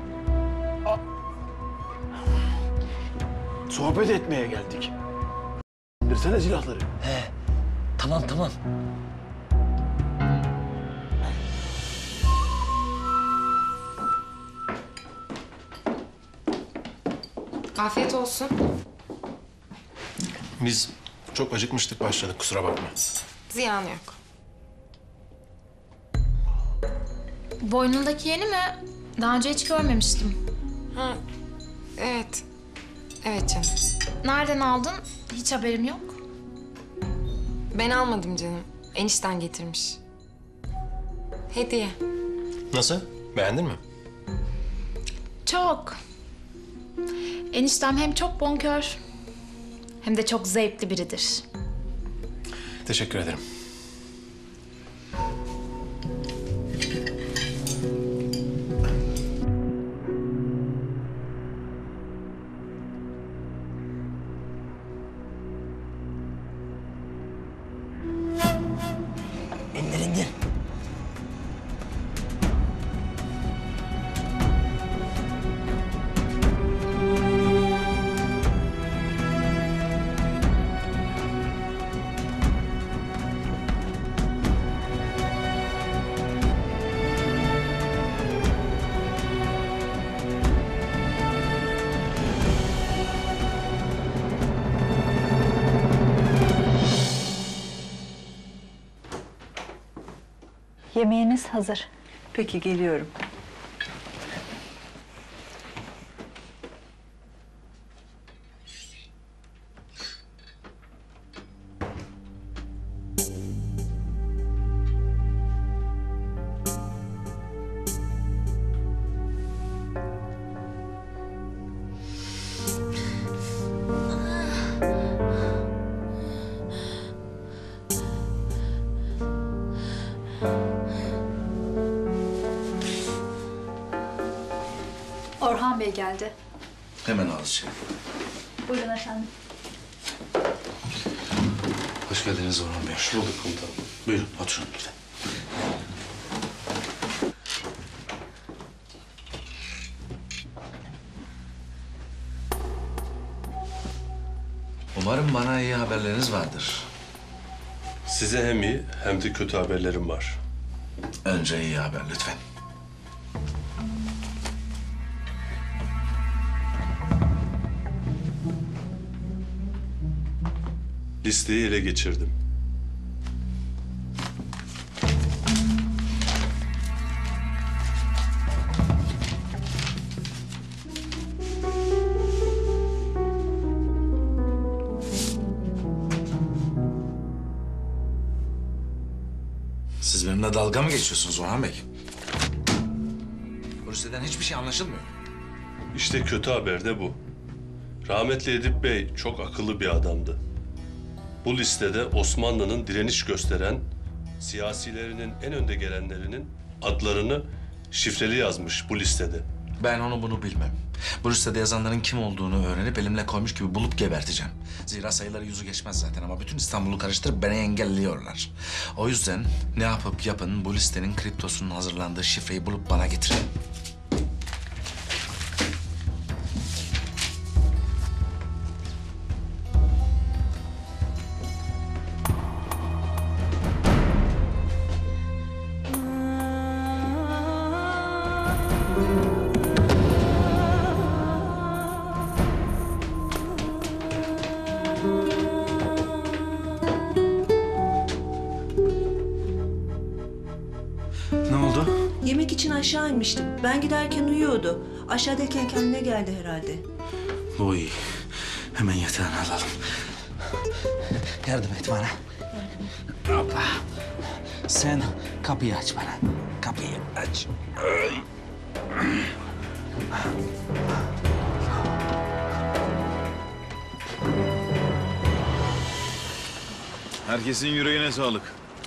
S17: Sohbet etmeye geldik. İndirsene silahları.
S5: He, tamam tamam.
S1: Afiyet olsun.
S8: Biz çok acıkmıştık başladık kusura bakma.
S1: Ziyanı yok.
S9: Boynundaki yeni mi? Daha önce hiç görmemiştim.
S1: Ha, evet. Evet canım.
S9: Nereden aldın? Hiç haberim yok.
S1: Ben almadım canım. Enişten getirmiş. Hediye.
S8: Nasıl? Beğendin mi?
S9: Çok. Eniştem hem çok bonkör hem de çok zevkli biridir.
S8: Teşekkür ederim.
S5: İndir indir.
S22: Yemeğiniz hazır.
S16: Peki geliyorum.
S22: Orhan Bey geldi.
S2: Hemen alacağım.
S22: Buyurun efendim.
S2: Hoş geldiniz Orhan Bey. Hoş bulduk komutanım. Buyurun oturun lütfen. Umarım bana iyi haberleriniz vardır.
S15: Size hem iyi hem de kötü haberlerim var.
S2: Önce iyi haber lütfen.
S15: Listeyi ele geçirdim.
S2: Siz benimle dalga mı geçiyorsunuz Orhan Bey? Bu listeden hiçbir şey anlaşılmıyor.
S15: İşte kötü haber de bu. Rahmetli Edip Bey çok akıllı bir adamdı. Bu listede Osmanlı'nın direniş gösteren siyasilerinin en önde gelenlerinin adlarını şifreli yazmış bu listede.
S2: Ben onu bunu bilmem. Bu listede yazanların kim olduğunu öğrenip elimle koymuş gibi bulup geberteceğim. Zira sayıları yüzü geçmez zaten ama bütün İstanbul'u karıştırıp beni engelliyorlar. O yüzden ne yapıp yapın bu listenin kriptosunun hazırlandığı şifreyi bulup bana getirin.
S16: için aşağı inmiştim. Ben giderken uyuyordu. Aşağıdayken kendine geldi herhalde.
S2: Bu iyi. Hemen yatağını alalım.
S11: Yardım et bana. Hoppa. Sen kapıyı aç bana. Kapıyı aç. Ay.
S20: Herkesin yüreğine sağlık.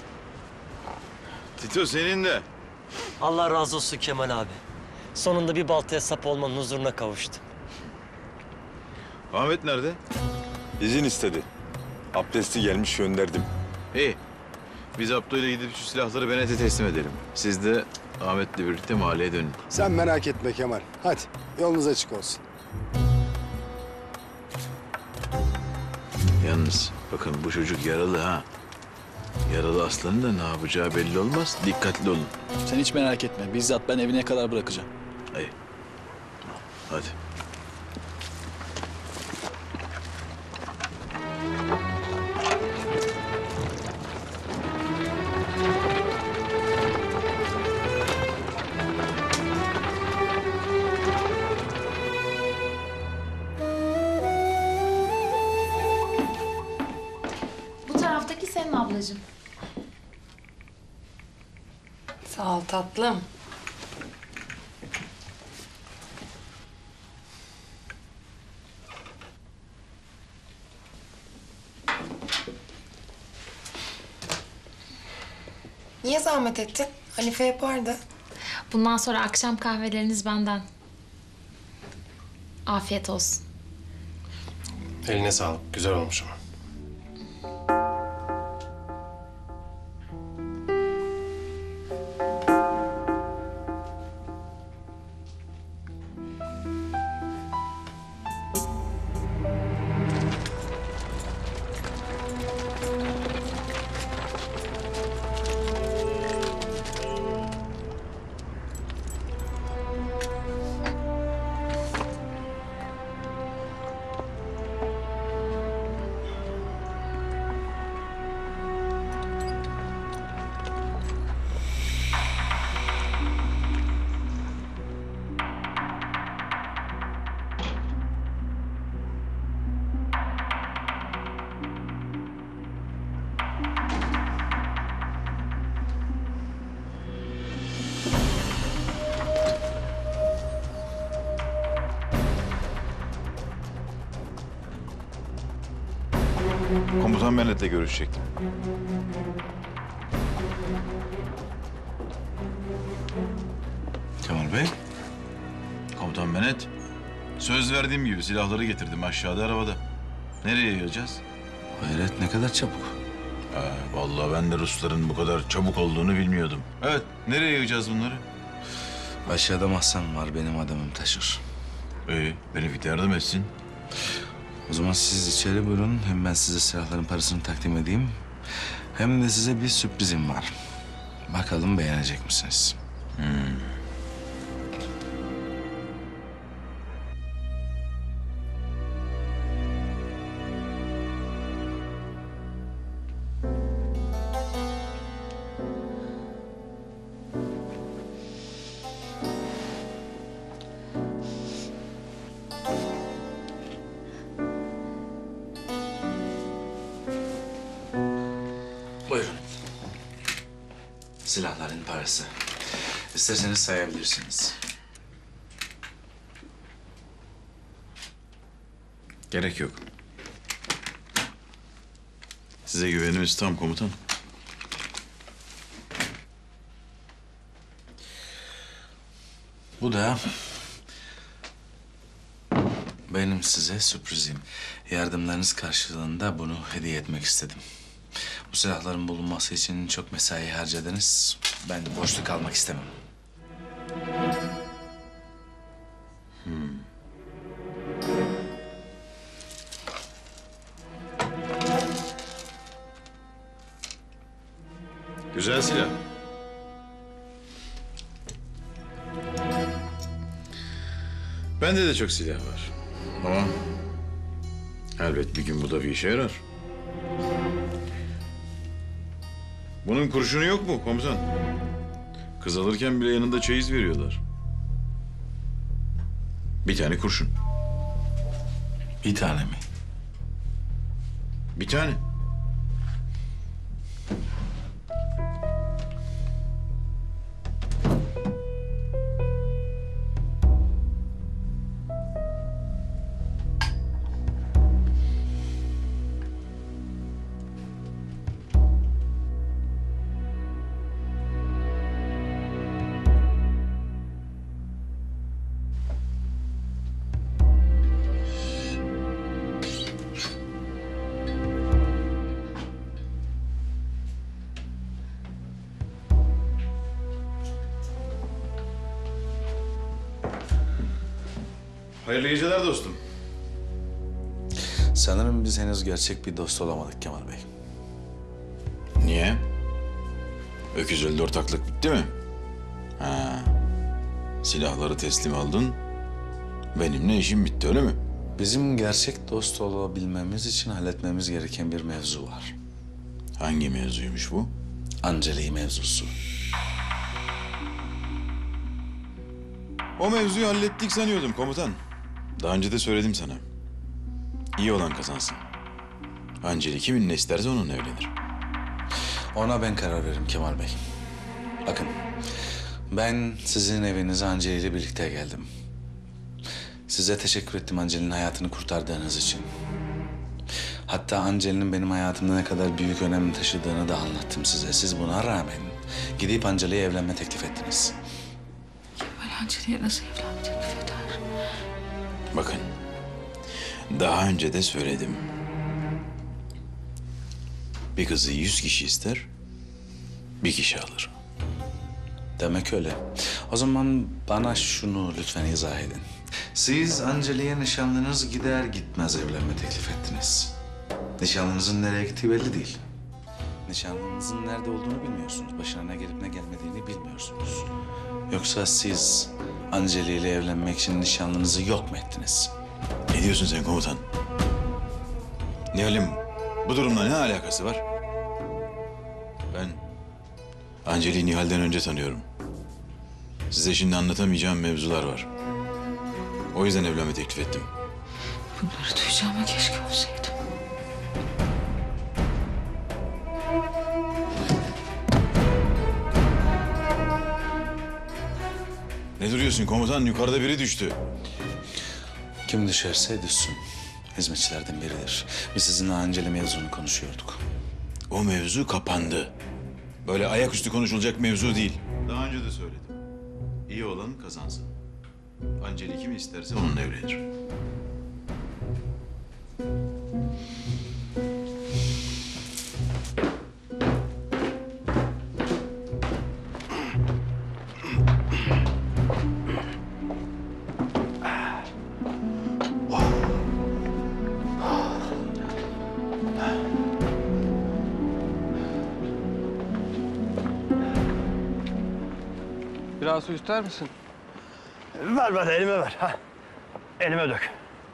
S20: Tito senin de.
S21: Allah razı olsun Kemal abi. Sonunda bir baltaya sap olmanın huzuruna kavuştum.
S20: Ahmet nerede?
S3: İzin istedi. Abdesti gelmiş gönderdim.
S20: İyi. Biz Abdo ile gidip şu silahları Benet'e teslim edelim. Siz de Ahmet'le birlikte mahalleye dönün.
S18: Sen merak etme Kemal. Hadi yolunuz açık olsun.
S20: Yalnız bakın bu çocuk yaralı ha. Yaralı aslanın da ne yapacağı belli olmaz. Dikkatli olun.
S11: Sen hiç merak etme. Bizzat ben evine kadar bırakacağım.
S20: İyi. Hadi.
S9: Bu taraftaki senin ablacığım.
S1: Sağ ol tatlım. Niye zahmet ettin? Hanife yapardı.
S9: Bundan sonra akşam kahveleriniz benden. Afiyet olsun.
S8: Eline sağlık. Güzel olmuş ama.
S20: Komutan Benet'le görüşecektim. Kemal Bey. Komutan Benet. Söz verdiğim gibi silahları getirdim aşağıda arabada. Nereye yığacağız?
S2: Hayret ne kadar çabuk.
S20: Ha, vallahi ben de Rusların bu kadar çabuk olduğunu bilmiyordum. Evet, nereye yığacağız bunları?
S2: Aşağıda Mahsan var, benim adamım taşır.
S20: İyi, Benefit yardım etsin.
S2: O zaman siz içeri buyurun. Hem ben size silahların parasını takdim edeyim. Hem de size bir sürprizim var. Bakalım beğenecek misiniz?
S20: Hmm.
S2: Buyurun. Silahların parası. İsterseniz sayabilirsiniz.
S20: Gerek yok. Size güvenimiz tam komutan.
S2: Bu da benim size sürprizim. Yardımlarınız karşılığında bunu hediye etmek istedim. Bu silahların bulunması için çok mesai harcadınız. Ben boşluk kalmak istemem.
S20: Hmm. Güzel silah. Bende de çok silah var. Ama elbet bir gün bu da bir işe yarar. Bunun kurşunu yok mu komutan? Kız alırken bile yanında çeyiz veriyorlar. Bir tane kurşun.
S2: Bir tane mi?
S20: Bir tane. Hayırlı geceler dostum.
S2: Sanırım biz henüz gerçek bir dost olamadık Kemal Bey.
S20: Niye? Öküz öldü, ortaklık bitti mi? Ha. Silahları teslim aldın. Benimle işim bitti, öyle mi?
S2: Bizim gerçek dost olabilmemiz için halletmemiz gereken bir mevzu var.
S20: Hangi mevzuymuş bu?
S2: Anceli mevzusu.
S20: O mevzuyu hallettik sanıyordum komutan. Daha önce de söyledim sana. İyi olan kazansın. Anceli kimin ne isterse onunla evlenir.
S2: Ona ben karar veririm Kemal Bey. Bakın, ben sizin evinize Anceli ile birlikte geldim. Size teşekkür ettim Anceli'nin hayatını kurtardığınız için. Hatta Anceli'nin benim hayatımda ne kadar büyük önem taşıdığını da anlattım size. Siz buna rağmen gidip Anceli'ye evlenme teklif ettiniz.
S4: Kemal Anceli'ye nasıl evlenme teklif eder?
S20: Bakın, daha önce de söyledim. Bir kızı yüz kişi ister, bir kişi alır.
S2: Demek öyle. O zaman bana şunu lütfen izah edin. Siz Anceli'ye nişanlınız gider gitmez evlenme teklif ettiniz. Nişanlınızın nereye gittiği belli değil. Nişanlınızın nerede olduğunu bilmiyorsunuz. Başına ne gelip ne gelmediğini bilmiyorsunuz. Yoksa siz Anceli ile evlenmek için nişanlınızı yok mu ettiniz?
S20: Ne diyorsun sen komutan? Nihal'im bu durumla ne alakası var? Ben Anceli'yi Nihal'den önce tanıyorum. Size şimdi anlatamayacağım mevzular var. O yüzden evlenme teklif ettim.
S4: Bunları duyacağıma keşke olsaydım.
S20: Ne duruyorsun komutan? Yukarıda biri düştü.
S2: Kim düşerse düşsün. Hizmetçilerden biridir. Biz sizinle Anceli mevzunu konuşuyorduk.
S20: O mevzu kapandı. Böyle ayaküstü konuşulacak mevzu değil. Daha önce de söyledim. İyi olan kazansın. Anceli kim isterse onunla evlenir.
S10: Biraz su ister misin?
S17: Ver ver elime ver. Ha. Elime dök.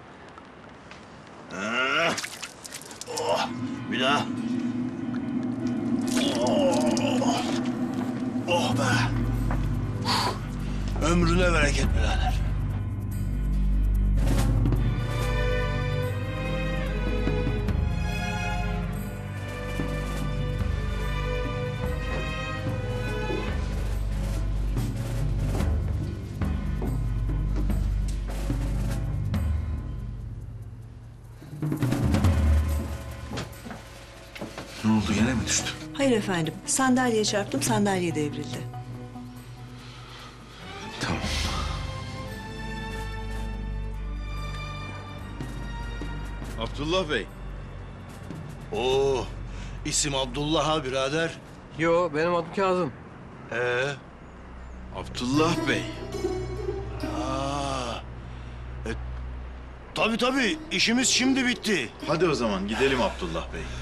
S13: Ah. Oh, bir daha. Oh, oh be. Ömrüne bereket birader.
S2: Ne oldu, yine mi düştü?
S16: Hayır efendim. Sandalyeye çarptım, sandalye devrildi.
S2: Tamam.
S20: Abdullah Bey.
S17: Oo, isim Abdullah ha birader.
S10: Yo, benim adım Kazım.
S17: Ee?
S20: Abdullah Bey.
S17: Aa, e, tabii tabii, işimiz şimdi bitti.
S20: Hadi o zaman gidelim Abdullah Bey.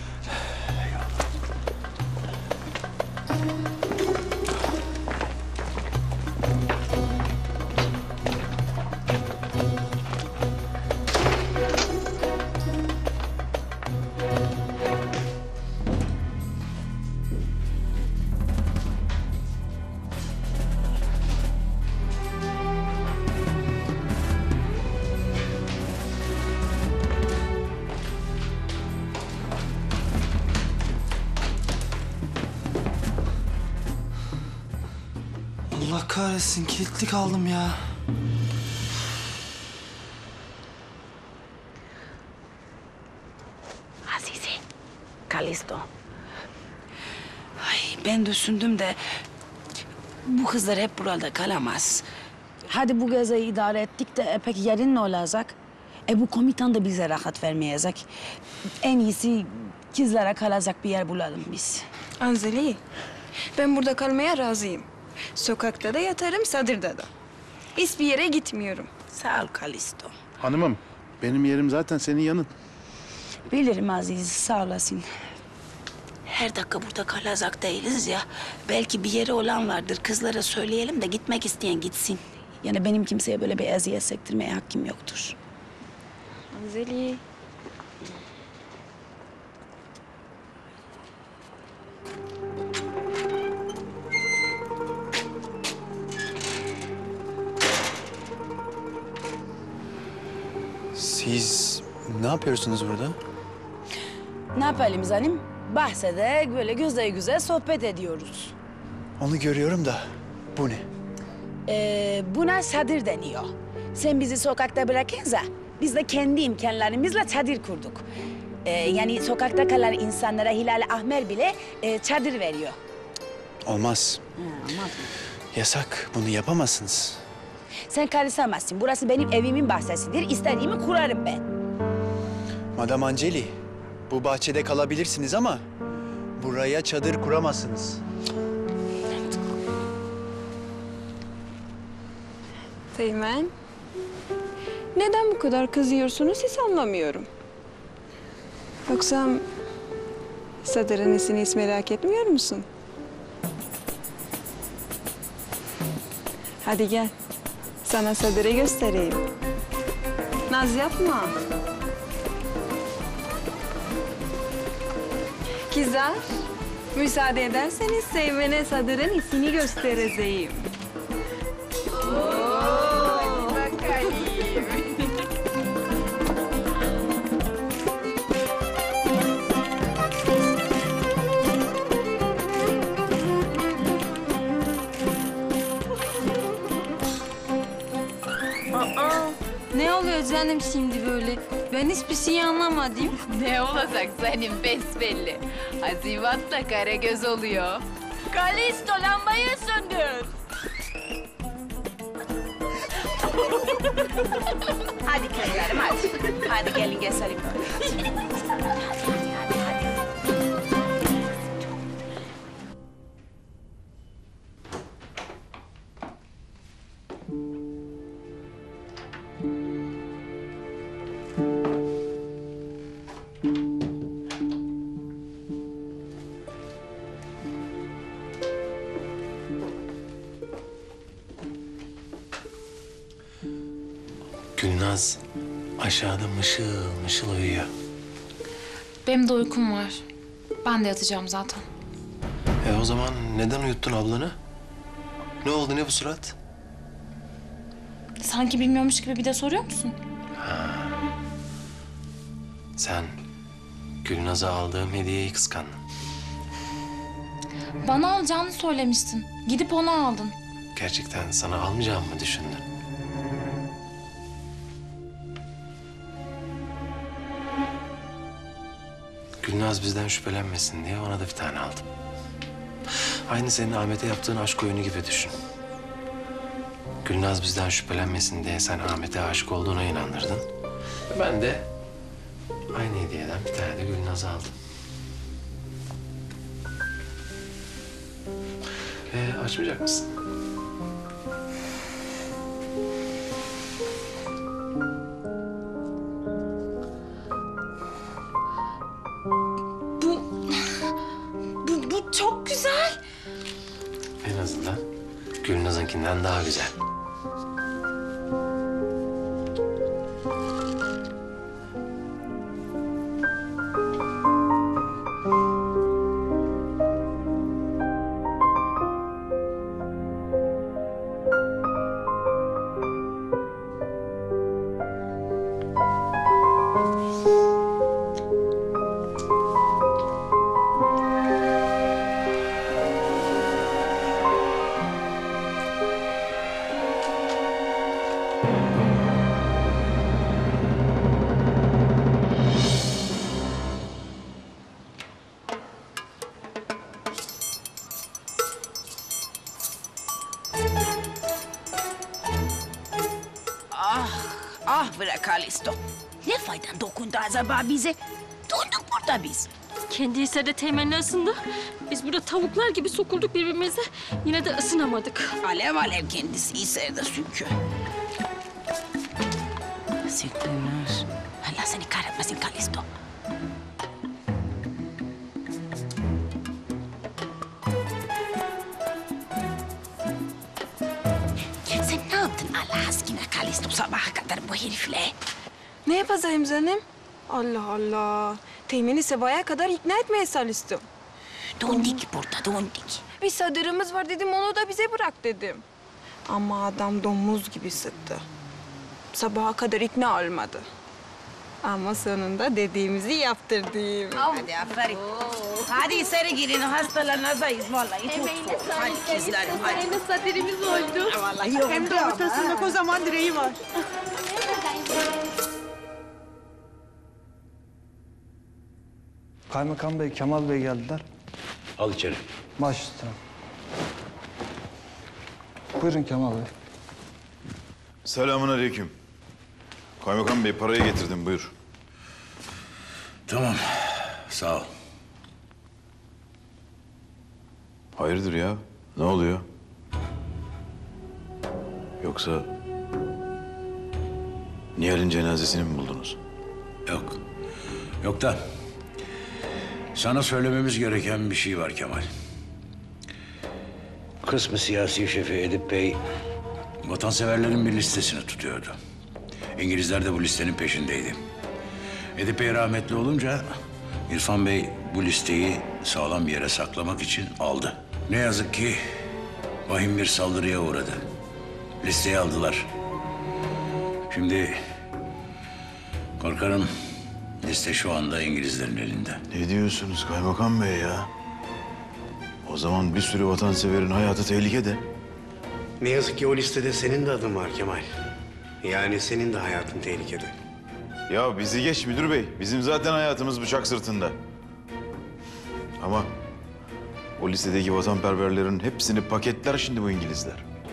S11: kahretsin, kilitli kaldım ya.
S7: Azize, Kalisto. Ay ben düşündüm de bu kızlar hep burada kalamaz. Hadi bu gezeyi idare ettik de e, peki yarın ne olacak? E bu komutan da bize rahat vermeyecek. En iyisi kızlara kalacak bir yer bulalım biz.
S12: Anzeli, ben burada kalmaya razıyım. Sokakta da yatarım, sadırda da. Hiçbir yere gitmiyorum.
S7: Sağ ol Kalisto.
S19: Hanımım, benim yerim zaten senin yanın.
S7: Bilirim Aziz, sağ olasın. Her dakika burada kalacak değiliz ya. Belki bir yeri olan vardır. Kızlara söyleyelim de gitmek isteyen gitsin. Yani benim kimseye böyle bir eziyet sektirmeye hakkım yoktur.
S12: Anzeli.
S8: Siz ne yapıyorsunuz burada?
S7: Ne yapalım zanim? Bahsede böyle güzel güzel sohbet ediyoruz.
S8: Onu görüyorum da bu ne?
S7: Ee, buna çadır deniyor. Sen bizi sokakta bırakınca biz de kendi imkanlarımızla çadır kurduk. Ee, yani sokakta kalan insanlara Hilal Ahmer bile e, çadır veriyor.
S8: Olmaz.
S7: Ha, olmaz mı?
S8: Yasak. Bunu yapamazsınız.
S7: Sen karışamazsın. Burası benim evimin bahçesidir. İstediğimi kurarım ben.
S8: Madam Angeli, bu bahçede kalabilirsiniz ama buraya çadır kuramazsınız.
S12: Teğmen, neden bu kadar kızıyorsunuz hiç anlamıyorum. Yoksa Sadır annesini hiç merak etmiyor musun? Hadi gel, sana Sadır'ı göstereyim. Naz yapma. Kızlar, müsaade ederseniz Teğmen'e Sadır'ın ismini göstereceğim.
S14: Ne oluyor canım şimdi böyle? Ben hiçbir şey anlamadım.
S23: Ne olacak senin besbelli. Hazivat'la Karagöz oluyor.
S14: Kalisto lambayı söndür.
S7: Hadi kızlarım hadi. Hadi gelin geçelim böyle.
S8: Gülnaz aşağıda mışıl mışıl uyuyor.
S9: Benim de uykum var. Ben de yatacağım zaten.
S8: E o zaman neden uyuttun ablanı? Ne oldu, ne bu surat?
S9: Sanki bilmiyormuş gibi bir de soruyor musun?
S8: Sen Gülnaz'a aldığım hediyeyi kıskandın.
S9: Bana alacağını söylemiştin. Gidip onu aldın.
S8: Gerçekten sana almayacağımı düşündün. Gülnaz bizden şüphelenmesin diye ona da bir tane aldım. Aynı senin Ahmet'e yaptığın aşk oyunu gibi düşün. Gülnaz bizden şüphelenmesin diye sen Ahmet'e aşık olduğuna inandırdın. Ben de aynı hediyeden bir tane de Gülnaz'a aldım. Ee, açmayacak mısın?
S9: Bu... Bu, bu çok güzel.
S8: En azından Gülnaz'ınkinden daha güzel.
S7: Kalisto. Ne faydan dokundu acaba bize? Donduk burada biz.
S5: Kendi istedi teğmenin ısındı. Biz burada tavuklar gibi sokulduk birbirimize. Yine de ısınamadık.
S7: Alev alev kendisi içeride çünkü. Siktirler. Allah seni kahretmesin Kalisto. Sen ne yaptın Allah aşkına Kalisto sabaha kadar bu herifle?
S12: Ne yapacağım canım? Allah Allah. Teğmeni Seba'ya kadar ikna etmeye çalıştım.
S7: Dondik burada, dondik.
S12: Bir sadırımız var dedim, onu da bize bırak dedim. Ama adam domuz gibi sıktı. Sabaha kadar ikna olmadı. Ama sonunda dediğimizi yaptırdım.
S7: Hadi aferin. Hadi içeri girin, hastalanacağız vallahi. Çok soğuk. Hadi kızlarım, hadi.
S5: Emeğine sadirimiz oldu.
S7: Vallahi yok.
S16: Hem de ortasında kocaman direği var.
S11: Kaymakam Bey, Kemal Bey geldiler.
S13: Al içeri.
S11: Baş üstüne. Buyurun Kemal Bey.
S20: Selamun aleyküm. Kaymakam Bey parayı getirdim buyur.
S13: Tamam. Sağ ol.
S20: Hayırdır ya? Ne oluyor? Yoksa Nihal'in cenazesini mi buldunuz?
S13: Yok. Yok da sana söylememiz gereken bir şey var Kemal. Kısmı siyasi şefi Edip Bey vatanseverlerin bir listesini tutuyordu. İngilizler de bu listenin peşindeydi. Edip Bey rahmetli olunca İrfan Bey bu listeyi sağlam bir yere saklamak için aldı. Ne yazık ki vahim bir saldırıya uğradı. Listeyi aldılar. Şimdi korkarım liste şu anda İngilizlerin elinde.
S20: Ne diyorsunuz Kaymakam Bey ya? O zaman bir sürü vatanseverin hayatı tehlikede.
S17: Ne yazık ki o listede senin de adın var Kemal. Yani senin de hayatın tehlikede.
S20: Ya bizi geç müdür bey. Bizim zaten hayatımız bıçak sırtında. Ama o listedeki vatanperverlerin hepsini paketler şimdi bu İngilizler.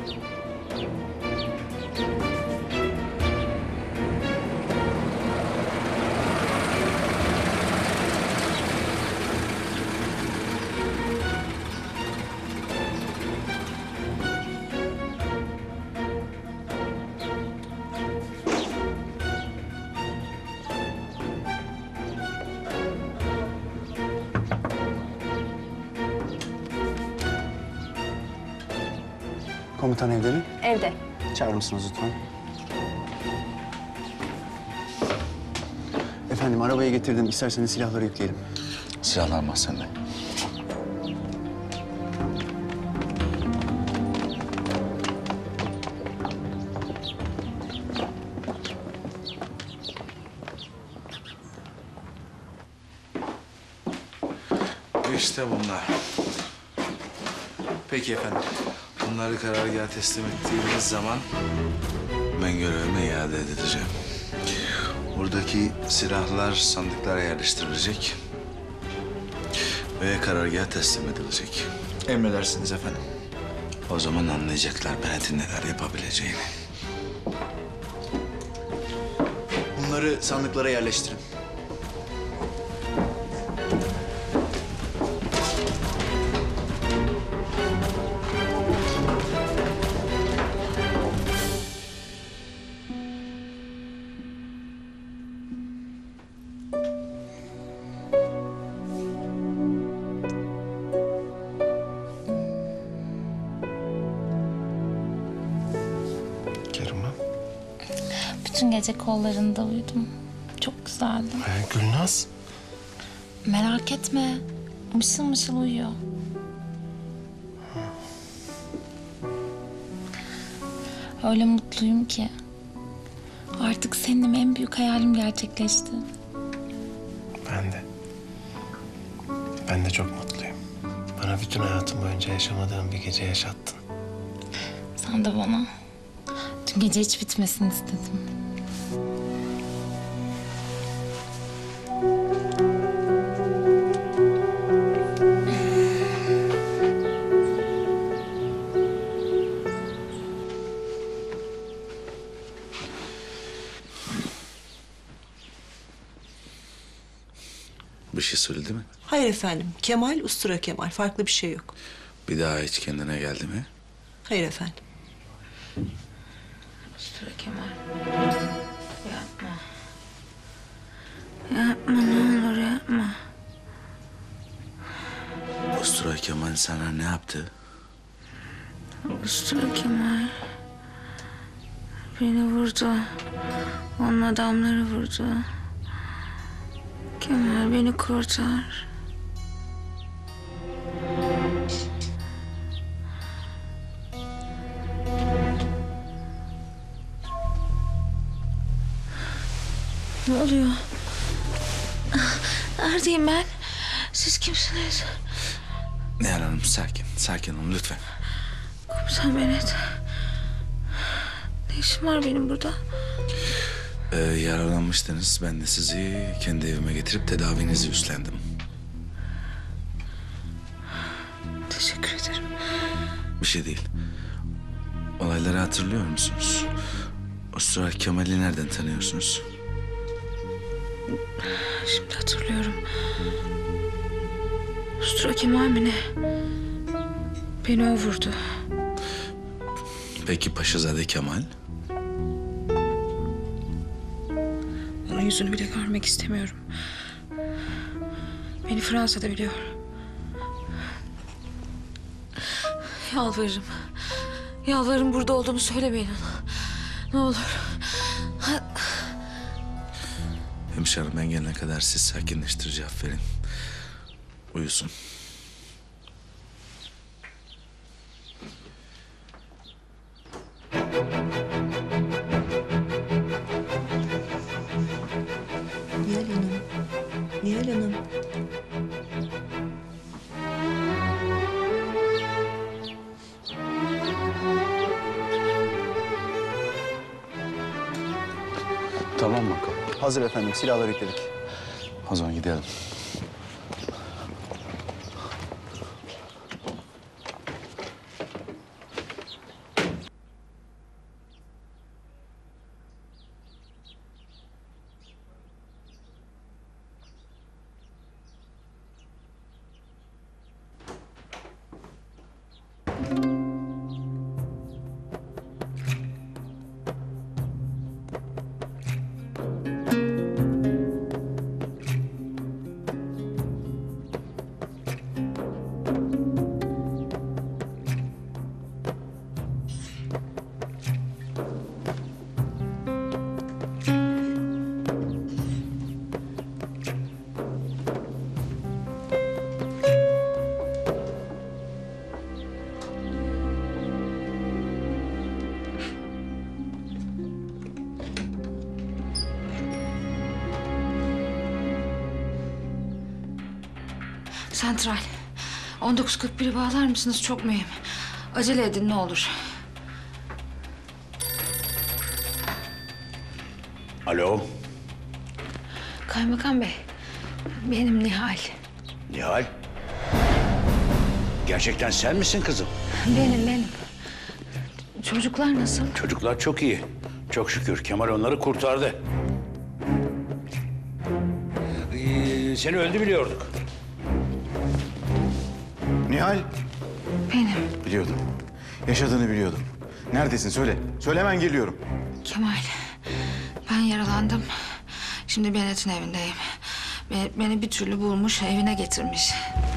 S10: Komutan evde mi?
S23: Evde.
S10: Çağırır mısınız lütfen? Efendim arabaya getirdim. İsterseniz silahları yükleyelim.
S2: Silahlar mahzende. İşte bunlar.
S10: Peki efendim.
S2: Bunları karargaha teslim ettiğimiz zaman ben görevime iade edileceğim. Buradaki silahlar sandıklara yerleştirilecek ve karargaha teslim edilecek.
S10: Emredersiniz efendim.
S2: O zaman anlayacaklar Benet'in neler yapabileceğini.
S10: Bunları sandıklara yerleştirin.
S9: Bütün gece kollarında uyudum. Çok güzeldi.
S8: Ee, Gülnaz.
S9: Merak etme. Mışıl mışıl uyuyor. Öyle mutluyum ki. Artık senin en büyük hayalim gerçekleşti.
S8: Ben de. Ben de çok mutluyum. Bana bütün hayatım boyunca yaşamadığım bir gece yaşattın.
S9: Sen de bana. Dün gece hiç bitmesini istedim.
S2: Bir şey söyledi mi?
S16: Hayır efendim. Kemal, Ustura Kemal. Farklı bir şey yok.
S2: Bir daha hiç kendine geldi mi?
S16: Hayır efendim.
S4: Ustura Kemal. Yapma. Yapma ne olur yapma.
S2: Ustura Kemal sana ne yaptı?
S4: Ustura Kemal beni vurdu. Onun adamları vurdu. Kemal beni kurtar. Ne oluyor? Neredeyim ben? Siz kimsiniz?
S2: Nihal Hanım sakin, sakin olun lütfen.
S4: Komutan Benet. Ne işim var benim burada?
S2: Ee, yaralanmıştınız. Ben de sizi kendi evime getirip tedavinizi üstlendim.
S4: Teşekkür ederim.
S2: Bir şey değil. Olayları hatırlıyor musunuz? Ustura Kemal'i nereden tanıyorsunuz?
S4: Şimdi hatırlıyorum. Ustura Kemal mi ne? Beni o vurdu.
S2: Peki Paşazade Kemal?
S4: Onun yüzünü bile görmek istemiyorum. Beni Fransa'da biliyor. Yalvarırım. Yalvarırım burada olduğumu söylemeyin ona. Ne olur.
S2: Hemşerim ben gelene kadar siz sakinleştir cevap verin. Uyusun.
S16: Nihal Hanım. Nihal Hanım.
S10: Tamam bakalım. Hazır efendim. Silahları yükledik.
S2: O zaman gidelim.
S4: Sentral. on dokuz kırk biri bağlar mısınız? Çok mühim. Acele edin ne olur.
S13: Alo,
S4: Kaymakam Bey. Benim Nihal.
S13: Nihal. Gerçekten sen misin kızım?
S4: Benim benim. Çocuklar nasıl?
S13: Çocuklar çok iyi. Çok şükür Kemal onları kurtardı. Ee, seni öldü biliyorduk.
S20: Nihal.
S4: Benim.
S20: Biliyordum. Yaşadığını biliyordum. Neredesin söyle. Söyle hemen geliyorum.
S4: Kemal. Ben yaralandım. Şimdi Benet'in evindeyim. Beni, beni bir türlü bulmuş, evine getirmiş.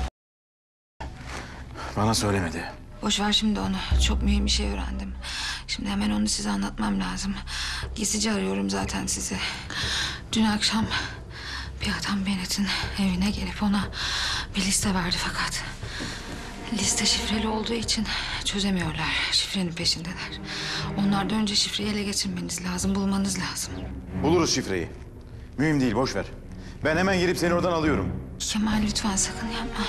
S20: Bana söylemedi.
S4: Boş ver şimdi onu. Çok mühim bir şey öğrendim. Şimdi hemen onu size anlatmam lazım. Gizlice arıyorum zaten sizi. Dün akşam bir adam Benet'in evine gelip ona bir liste verdi fakat... liste şifreli olduğu için çözemiyorlar. Şifrenin peşindeler. Onlardan önce şifreyi ele geçirmeniz lazım, bulmanız lazım.
S20: Buluruz şifreyi. Mühim değil, boş ver. Ben hemen gelip seni oradan alıyorum.
S4: Kemal lütfen sakın yapma.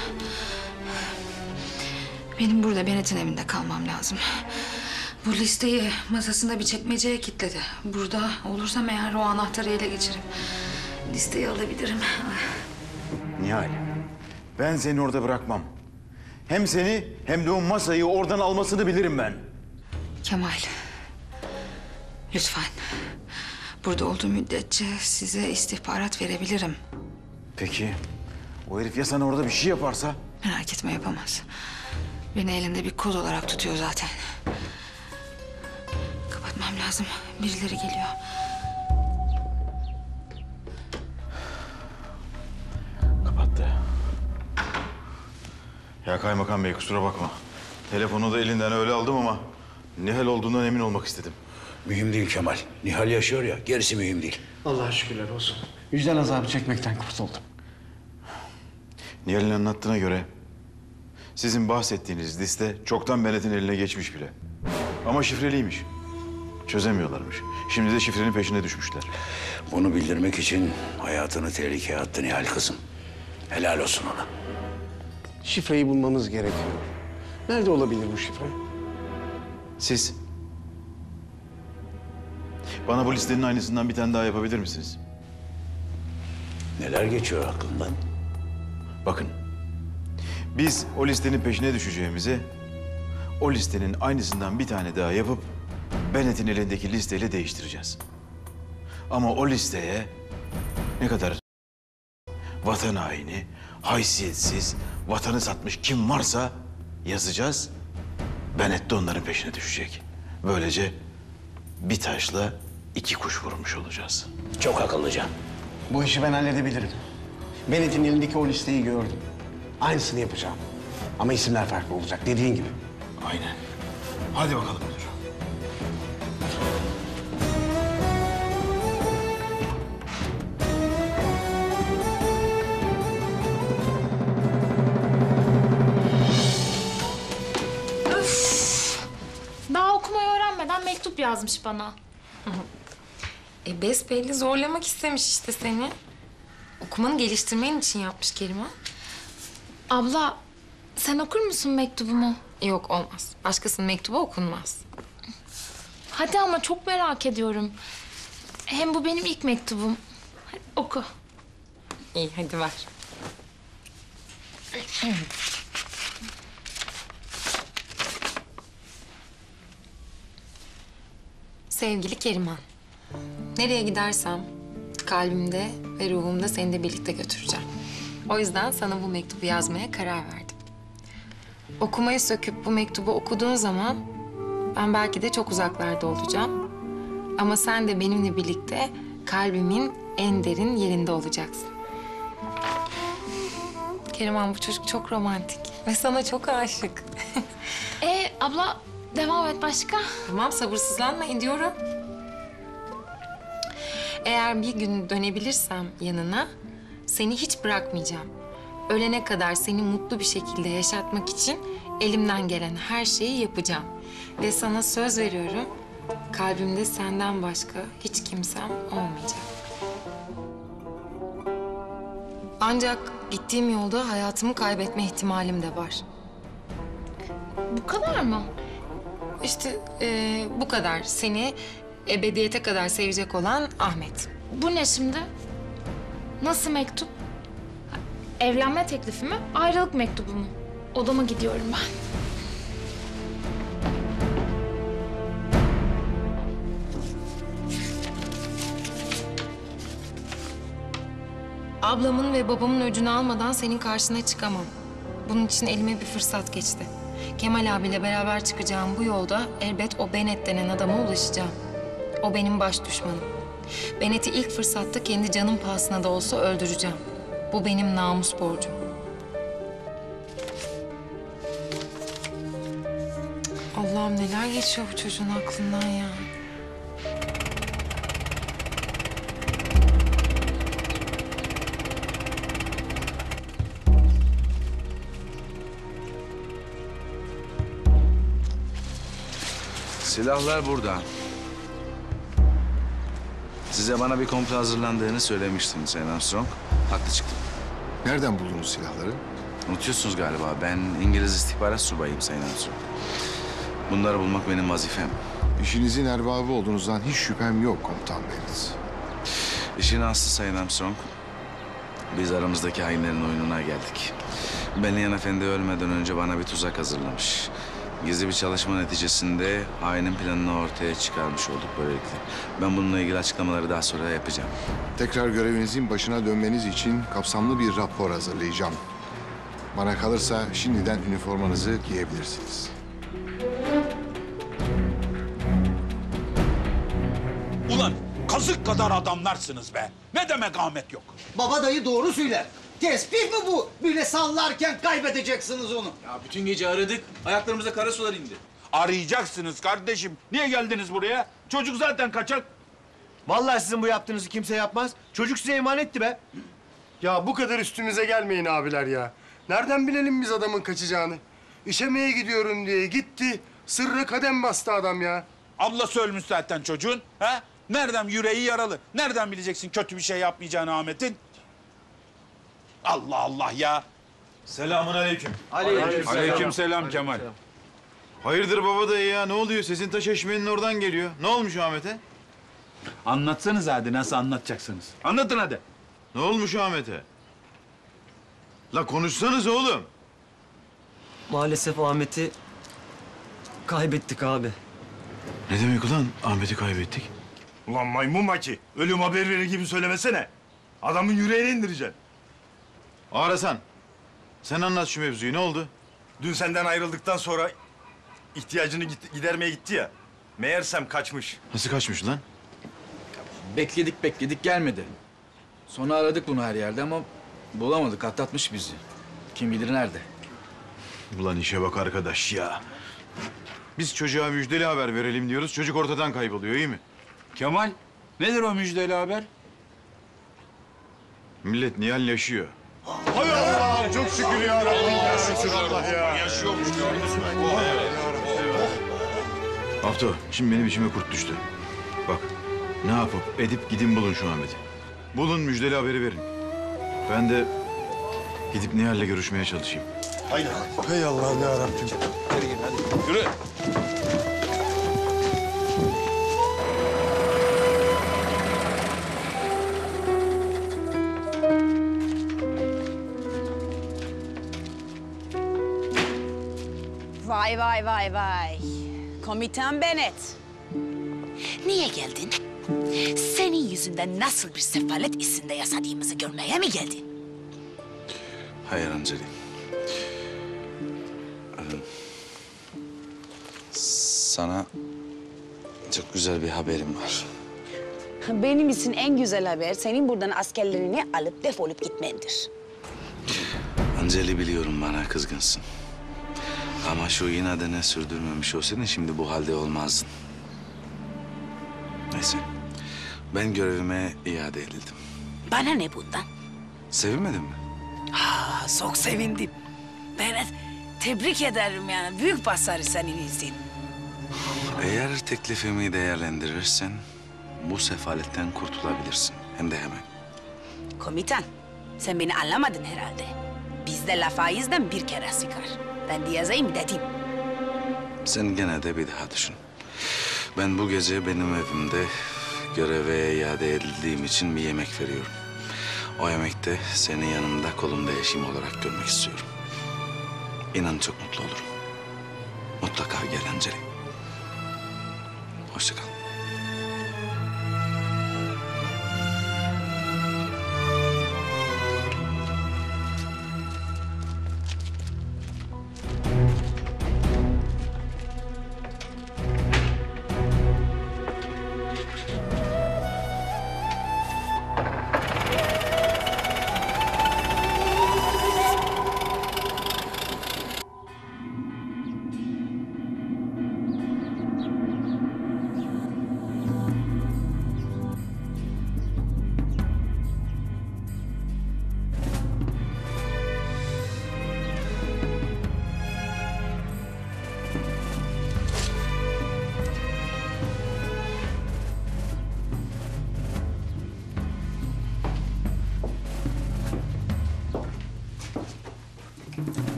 S4: Benim burada Benet'in evinde kalmam lazım. Bu listeyi masasında bir çekmeceye kilitledi. Burada olursam eğer o anahtarı ele geçirip listeyi alabilirim.
S20: Nihal, ben seni orada bırakmam. Hem seni hem de o masayı oradan almasını bilirim ben.
S4: Kemal, lütfen. Burada olduğu müddetçe size istihbarat verebilirim.
S20: Peki, O herif ya sana orada bir şey yaparsa?
S4: Merak etme, yapamaz. Beni elinde bir koz olarak tutuyor zaten. Kapatmam lazım. Birileri geliyor.
S20: Kapattı. Ya kaymakam bey, kusura bakma. Telefonu da elinden öyle aldım ama Nihal olduğundan emin olmak istedim.
S13: Mühim değil Kemal. Nihal yaşıyor ya, gerisi mühim değil.
S17: Allah'a şükürler olsun. Vicdan azabı çekmekten kurtuldum.
S20: Nihal'in anlattığına göre sizin bahsettiğiniz liste çoktan Benet'in eline geçmiş bile. Ama şifreliymiş. Çözemiyorlarmış. Şimdi de şifrenin peşine düşmüşler.
S13: Bunu bildirmek için hayatını tehlikeye attı Nihal kızım. Helal olsun ona.
S17: Şifreyi bulmamız gerekiyor. Nerede olabilir bu şifre?
S20: Siz bana bu listenin aynısından bir tane daha yapabilir misiniz?
S13: Neler geçiyor aklından?
S20: Bakın, biz o listenin peşine düşeceğimize o listenin aynısından bir tane daha yapıp Bennett'in elindeki listeyle değiştireceğiz. Ama o listeye ne kadar vatan haini, haysiyetsiz, vatanı satmış kim varsa yazacağız. Bennett de onların peşine düşecek. Böylece bir taşla iki kuş vurmuş olacağız.
S13: Çok akıllıca.
S17: Bu işi ben halledebilirim. Bennett'in elindeki o listeyi gördüm. Aynısını yapacağım. Ama isimler farklı olacak dediğin gibi.
S20: Aynen. Hadi bakalım müdür.
S9: Öf! Daha okumayı öğrenmeden mektup yazmış bana.
S1: E besbelli zorlamak istemiş işte seni. Okumanı geliştirmen için yapmış Keriman.
S9: Abla, sen okur musun mektubumu?
S1: Yok, olmaz. Başkasının mektubu okunmaz.
S9: Hadi ama çok merak ediyorum. Hem bu benim ilk mektubum. Hadi oku.
S1: İyi, hadi ver. Sevgili Keriman, nereye gidersem kalbimde ve ruhumda seni de birlikte götüreceğim. O yüzden sana bu mektubu yazmaya karar verdim. Okumayı söküp bu mektubu okuduğun zaman ben belki de çok uzaklarda olacağım. Ama sen de benimle birlikte kalbimin en derin yerinde olacaksın. Keriman, bu çocuk çok romantik ve sana çok aşık.
S9: Ee abla, devam et başka.
S1: Tamam, sabırsızlanma diyorum. Eğer bir gün dönebilirsem yanına seni hiç bırakmayacağım. Ölene kadar seni mutlu bir şekilde yaşatmak için elimden gelen her şeyi yapacağım. Ve sana söz veriyorum, kalbimde senden başka hiç kimsem olmayacak. Ancak gittiğim yolda hayatımı kaybetme ihtimalim de var.
S9: Bu kadar mı?
S1: İşte e, bu kadar. Seni ebediyete kadar sevecek olan Ahmet.
S9: Bu ne şimdi? Nasıl mektup? Evlenme teklifi mi? Ayrılık mektubu mu? Odama gidiyorum ben.
S1: Ablamın ve babamın öcünü almadan senin karşına çıkamam. Bunun için elime bir fırsat geçti. Kemal abiyle beraber çıkacağım bu yolda elbet o Bennett denen adama ulaşacağım. O benim baş düşmanım. Bennett'i ilk fırsatta kendi canım pahasına da olsa öldüreceğim. Bu benim namus borcum. Allah'ım, neler geçiyor bu çocuğun aklından ya.
S2: Silahlar burada. Size bana bir komplo hazırlandığını söylemiştim Sayın Armstrong. Haklı çıktım.
S18: Nereden buldunuz silahları?
S2: Unutuyorsunuz galiba. Ben İngiliz istihbarat subayıyım Sayın Armstrong. Bunları bulmak benim vazifem.
S18: İşinizin erbabı olduğunuzdan hiç şüphem yok Komutan Bennett.
S2: İşin aslı Sayın Armstrong. Biz aramızdaki hainlerin oyununa geldik. Benliyan Efendi ölmeden önce bana bir tuzak hazırlamış. Gizli bir çalışma neticesinde hainin planını ortaya çıkarmış olduk böylelikle. Ben bununla ilgili açıklamaları daha sonra yapacağım.
S6: Tekrar görevinizin başına dönmeniz için kapsamlı bir rapor hazırlayacağım. Bana kalırsa şimdiden üniformanızı giyebilirsiniz.
S15: Ulan kazık kadar adamlarsınız be. Ne demek Ahmet yok?
S22: Baba dayı doğru söyler. Tespih mi bu? Böyle sallarken kaybedeceksiniz onu.
S20: Ya bütün gece aradık. Ayaklarımıza kara sular indi.
S15: Arayacaksınız kardeşim. Niye geldiniz buraya? Çocuk zaten kaçak.
S17: Vallahi sizin bu yaptığınızı kimse yapmaz. Çocuk size emanetti be.
S18: Ya bu kadar üstümüze gelmeyin abiler ya. Nereden bilelim biz adamın kaçacağını? İşemeye gidiyorum diye gitti. Sırra kadem bastı adam ya.
S15: Ablası ölmüş zaten çocuğun. Ha? Nereden yüreği yaralı? Nereden bileceksin kötü bir şey yapmayacağını Ahmet'in? Allah Allah ya.
S20: Selamun aleyküm.
S15: Aleyküm, aleyküm selam Kemal.
S20: Hayırdır baba dayı ya? Ne oluyor? Sesin taş eşmeğinin oradan geliyor. Ne olmuş Ahmet'e?
S15: Anlatsanız hadi nasıl anlatacaksınız? Anlatın hadi.
S20: Ne olmuş Ahmet'e? La konuşsanız oğlum.
S21: Maalesef Ahmet'i kaybettik abi.
S20: Ne demek ulan Ahmet'i kaybettik?
S15: Ulan maymun maçı. Ölüm haber verir gibi söylemesene. Adamın yüreğine indireceksin.
S20: Arasan. Sen anlat şu mevzuyu. Ne oldu?
S24: Dün senden ayrıldıktan sonra ihtiyacını git- gidermeye gitti ya. Meğersem kaçmış.
S20: Nasıl kaçmış lan?
S25: Bekledik bekledik gelmedi. Sonra aradık bunu her yerde ama bulamadık. Atlatmış bizi. Kim bilir nerede.
S20: Ulan işe bak arkadaş ya. Biz çocuğa müjdeli haber verelim diyoruz. Çocuk ortadan kayboluyor, iyi mi?
S15: Kemal, nedir o müjdeli haber?
S20: Millet Nihal yaşıyor.
S18: Hay Allah! Çok şükür ya Rabbim. Ya Allah ya.
S15: Yaşıyormuş gördünüz mü?
S20: Hafto, şimdi benim içime kurt düştü. Bak, ne yapıp edip gidin bulun şu Ahmet'i. Bulun, müjdeli haberi verin. Ben de gidip Nihal'le görüşmeye çalışayım.
S18: Haydi. Hay Allah'ım ya Rabbim.
S15: Yürü.
S7: Vay vay vay vay. Komutan Bennett. Niye geldin? Senin yüzünden nasıl bir sefalet içinde yaşadığımızı görmeye mi geldin?
S2: Hayır Anceli. Ee, Sana çok güzel bir haberim var.
S7: Benim için en güzel haber senin buradan askerlerini alıp defolup gitmendir.
S2: Anceli biliyorum bana kızgınsın. Ama şu inadını sürdürmemiş olsaydın şimdi bu halde olmazdın. Neyse. Ben görevime iade edildim.
S7: Bana ne bundan?
S2: Sevinmedin mi?
S7: Ha, çok sevindim. Bennett, tebrik ederim yani. Büyük başarı senin için.
S2: Eğer teklifimi değerlendirirsen bu sefaletten kurtulabilirsin. Hem de hemen.
S7: Komutan, sen beni anlamadın herhalde. Bizde laf ağızdan bir kere sıkar. Ben diyeceğim dedim.
S2: Sen gene de bir daha düşün. Ben bu gece benim evimde göreve iade edildiğim için bir yemek veriyorum. O yemekte seni yanımda kolumda eşim olarak görmek istiyorum. İnan çok mutlu olurum. Mutlaka gel Anceli. Hoşça kal.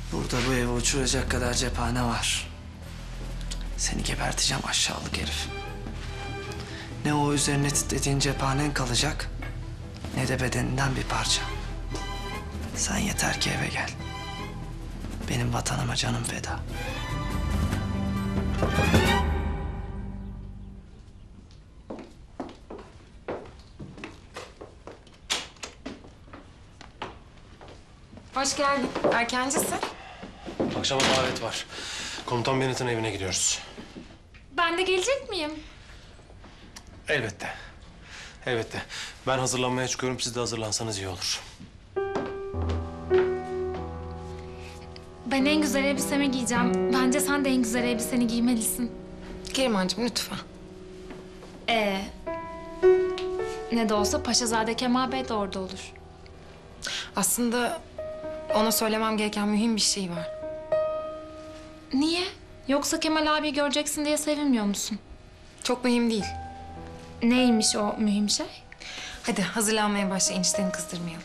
S11: Burada bu evi uçuracak kadar cephane var. Seni geberteceğim aşağılık herif. Ne o üzerine titrediğin cephanen kalacak, ne de bedeninden bir parça. Sen yeter ki eve gel. Benim vatanıma canım feda.
S1: Hoş geldin. Erkencisin.
S8: Akşama davet var. Komutan Bennett'in evine gidiyoruz.
S9: Ben de gelecek miyim?
S8: Elbette. Elbette. Ben hazırlanmaya çıkıyorum. Siz de hazırlansanız iyi olur.
S9: Ben en güzel elbisemi giyeceğim. Bence sen de en güzel elbiseni giymelisin.
S1: Kerimancığım lütfen.
S9: Ee, ne de olsa Paşazade Kemal Bey de orada olur.
S1: Aslında ona söylemem gereken mühim bir şey var.
S9: Niye? Yoksa Kemal abi göreceksin diye sevinmiyor musun?
S1: Çok mühim değil.
S9: Neymiş o mühim şey?
S1: Hadi hazırlanmaya başla, enişteni kızdırmayalım.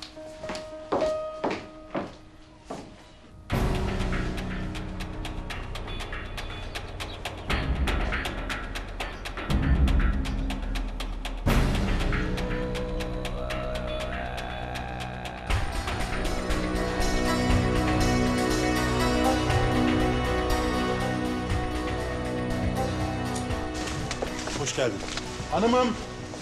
S24: Hoş geldin. Hanımım.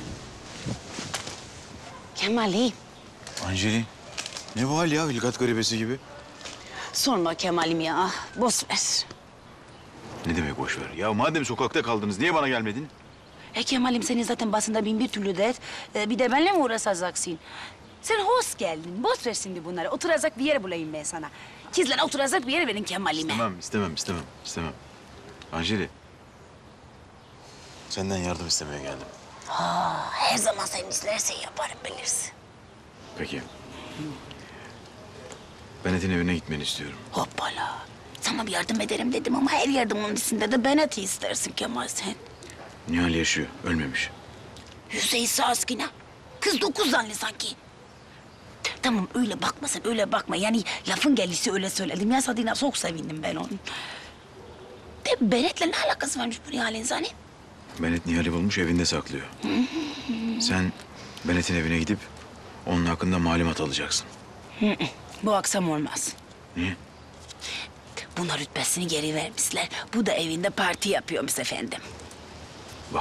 S7: Kemal'im.
S20: Anceli, ne bu hal ya? Hilkat garibesi gibi.
S7: Sorma Kemal'im ya. Boş ver.
S20: Ne demek boş ver? Ya madem sokakta kaldınız, niye bana gelmedin?
S7: E Kemal'im senin zaten basında bin bir türlü dert. Ee, bir de benimle mi uğraşacaksın? Sen hoş geldin. Boş ver şimdi bunları. Oturacak bir yer bulayım ben sana. Kızlara oturacak bir yer verin Kemal'ime.
S20: İstemem, istemem, istemem, istemem. Anceli, senden yardım istemeye geldim.
S7: Ha, her zaman sen istersen yaparım bilirsin.
S20: Peki. Bennett'in evine gitmeni istiyorum.
S7: Hoppala. Sana bir yardım ederim dedim ama her yardımın içinde de Bennett'i istersin Kemal sen.
S20: Nihal yaşıyor, ölmemiş.
S7: Hüseyin askına. Kız dokuz zanlı sanki. Tamam öyle bakma sen öyle bakma. Yani lafın gelişi öyle söyledim. Ya Sadina çok sevindim ben onun. De Bennett'le ne alakası varmış bu Nihal'in zani?
S20: Bennett Nihal'i bulmuş, evinde saklıyor. Sen Bennett'in evine gidip onun hakkında malumat alacaksın.
S7: Bu akşam olmaz.
S20: Niye?
S7: Buna rütbesini geri vermişler. Bu da evinde parti yapıyormuş efendim.
S20: Bak.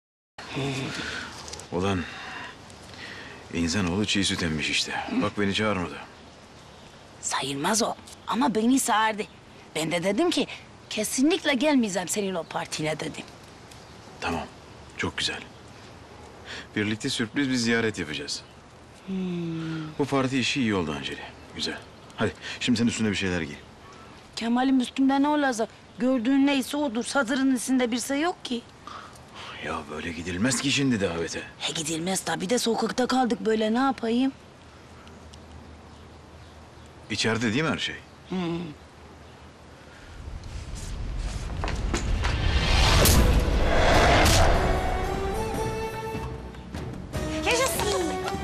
S20: Ulan insanoğlu çiğ süt emmiş işte. Bak beni çağırmadı.
S7: Sayılmaz o ama beni çağırdı. Ben de dedim ki kesinlikle gelmeyeceğim senin o partine dedim.
S20: Tamam, çok güzel. Birlikte sürpriz bir ziyaret yapacağız.
S7: Hmm.
S20: Bu parti işi iyi oldu Anceli. Güzel. Hadi şimdi sen üstüne bir şeyler giy.
S7: Kemal'im üstümde ne olacak? Gördüğün neyse odur. Sadırın içinde bir şey yok ki.
S20: Ya böyle gidilmez ki şimdi davete.
S7: He gidilmez tabii de sokakta kaldık böyle ne yapayım?
S20: İçeride değil mi her şey?
S7: Hmm. Yaşasın.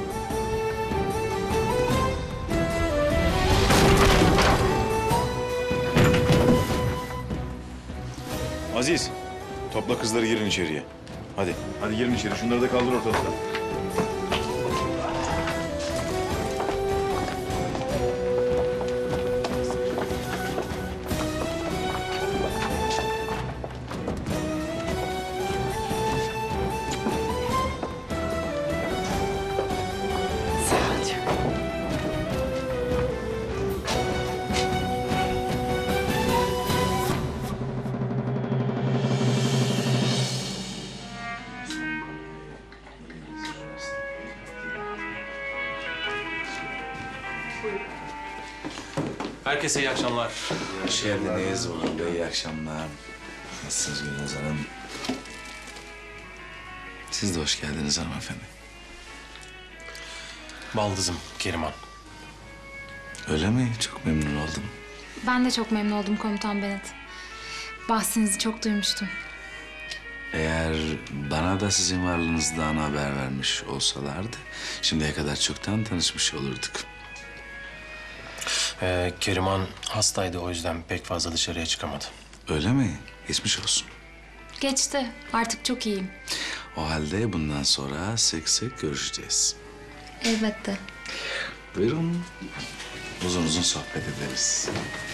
S20: Aziz, topla kızları girin içeriye. Hadi, hadi girin içeri. Şunları da kaldır ortalıktan.
S8: Herkese iyi akşamlar.
S2: Hoş geldiniz Uğur Bey, iyi akşamlar. Nasılsınız Gülnaz Hanım? Siz de hoş geldiniz hanımefendi.
S8: Baldızım Keriman.
S2: Öyle mi? Çok memnun oldum.
S9: Ben de çok memnun oldum komutan Bennett. Bahsinizi çok duymuştum.
S2: Eğer bana da sizin varlığınızdan haber vermiş olsalardı... şimdiye kadar çoktan tanışmış olurduk.
S8: Ee, Keriman hastaydı, o yüzden pek fazla dışarıya çıkamadı.
S2: Öyle mi? Geçmiş olsun.
S9: Geçti. Artık çok iyiyim.
S2: O halde bundan sonra sık sık görüşeceğiz.
S9: Elbette.
S2: Buyurun. Uzun uzun sohbet ederiz.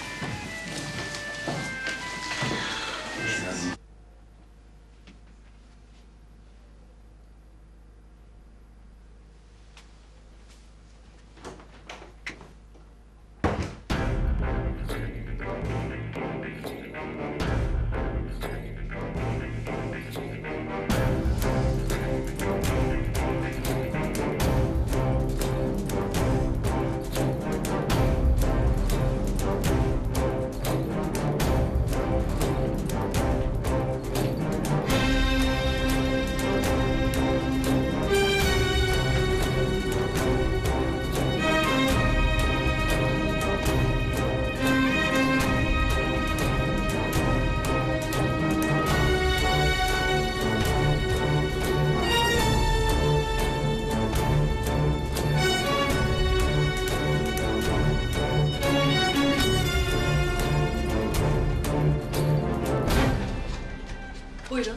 S3: Buyurun.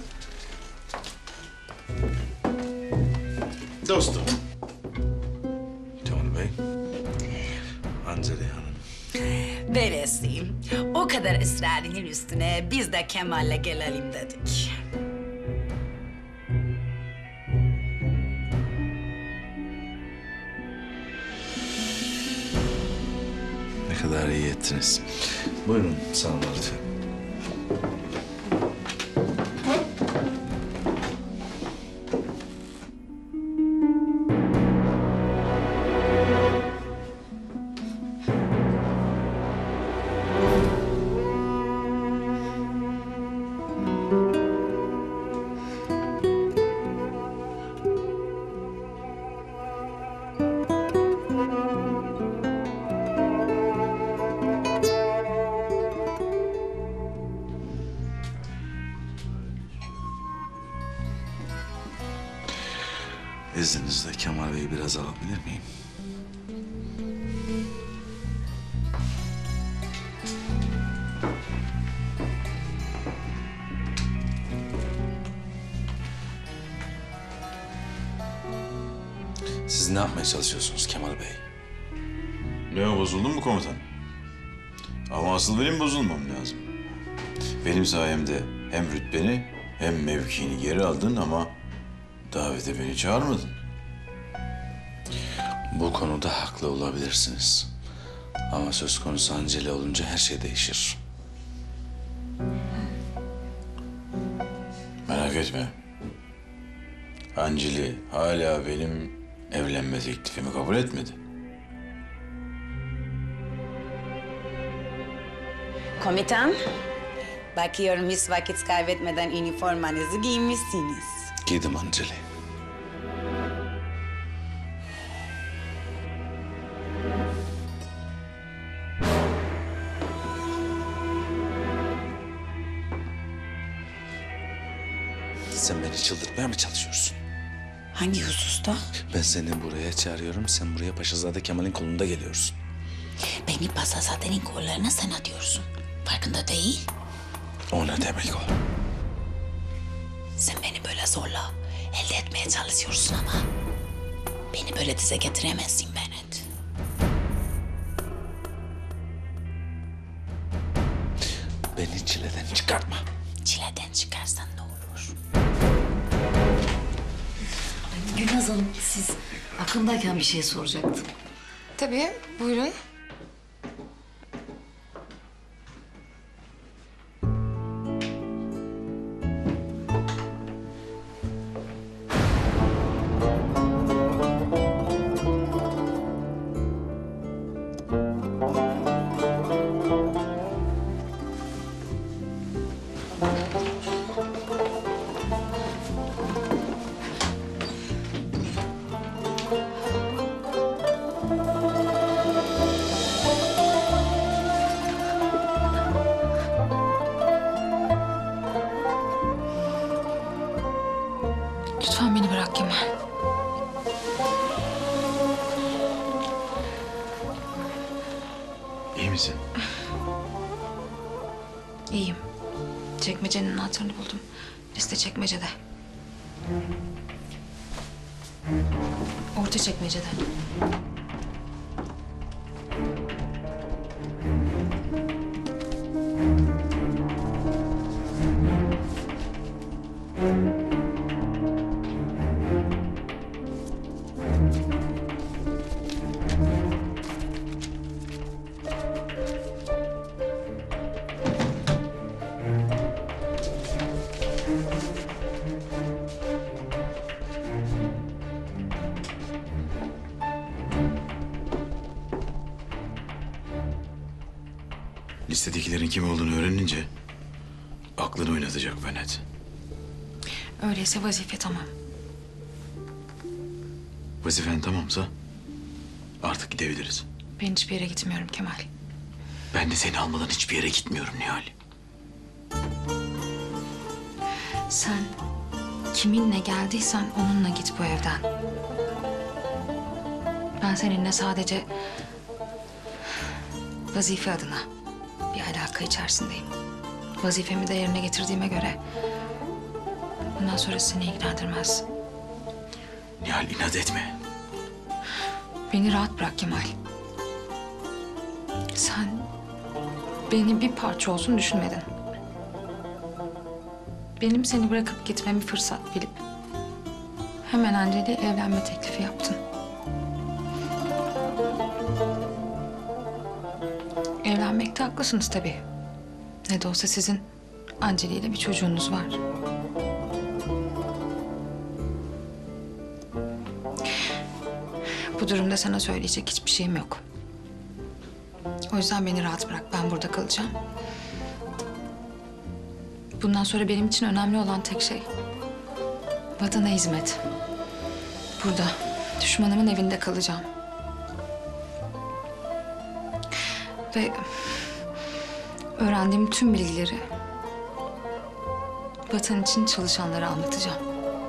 S2: Dostum. Kemal Bey. Anceli Hanım.
S7: Beresiyim. O kadar ısrarının üstüne biz de Kemal'le gelelim dedik.
S2: Ne kadar iyi ettiniz. Buyurun salona lütfen. İzninizle Kemal Bey'i biraz alabilir miyim? Siz ne yapmaya çalışıyorsunuz Kemal Bey?
S20: Ne o, bozuldun mu komutan? Ama asıl benim bozulmam lazım. Benim sayemde hem rütbeni hem mevkini geri aldın ama davete beni çağırmadın.
S2: Bu konuda haklı olabilirsiniz. Ama söz konusu Anceli olunca her şey değişir.
S20: Merak etme. Anceli hala benim evlenme teklifimi kabul etmedi.
S7: Komutan, bakıyorum hiç vakit kaybetmeden üniformanızı giymişsiniz.
S2: Giydim Anceli. Sen beni çıldırtmaya mı çalışıyorsun?
S7: Hangi hususta?
S2: Ben seni buraya çağırıyorum, sen buraya Paşazade Kemal'in kolunda geliyorsun.
S7: Beni Paşazade'nin kollarına sen atıyorsun. Farkında değil.
S2: O ne demek o?
S7: Sen beni böyle zorla elde etmeye çalışıyorsun ama beni böyle dize getiremezsin Bennett.
S2: Beni çileden çıkartma.
S7: Çileden çıkarsan ne olur?
S3: Gülnaz Hanım, siz aklımdayken bir şey soracaktım.
S1: Tabii, buyurun.
S4: İyiyim. Çekmecenin anahtarını buldum. Liste çekmecede. Orta çekmecede.
S20: Listedekilerin kim olduğunu öğrenince aklını oynatacak Benet.
S4: Öyleyse vazife tamam.
S20: Vazifen tamamsa artık gidebiliriz.
S4: Ben hiçbir yere gitmiyorum Kemal.
S20: Ben de seni almadan hiçbir yere gitmiyorum Nihal.
S4: Sen kiminle geldiysen onunla git bu evden. Ben seninle sadece vazife adına bir alaka içerisindeyim. Vazifemi de yerine getirdiğime göre bundan sonra seni ilgilendirmez.
S20: Nihal inat etme.
S4: Beni rahat bırak Kemal. Sen beni bir parça olsun düşünmedin. Benim seni bırakıp gitmemi fırsat bilip hemen Angel'e evlenme teklifi yaptın. Evlenmekte haklısınız tabii. Ne de olsa sizin Angeli ile bir çocuğunuz var. Bu durumda sana söyleyecek hiçbir şeyim yok. O yüzden beni rahat bırak. Ben burada kalacağım. Bundan sonra benim için önemli olan tek şey vatana hizmet. Burada düşmanımın evinde kalacağım. Ve öğrendiğim tüm bilgileri vatan için çalışanlara anlatacağım.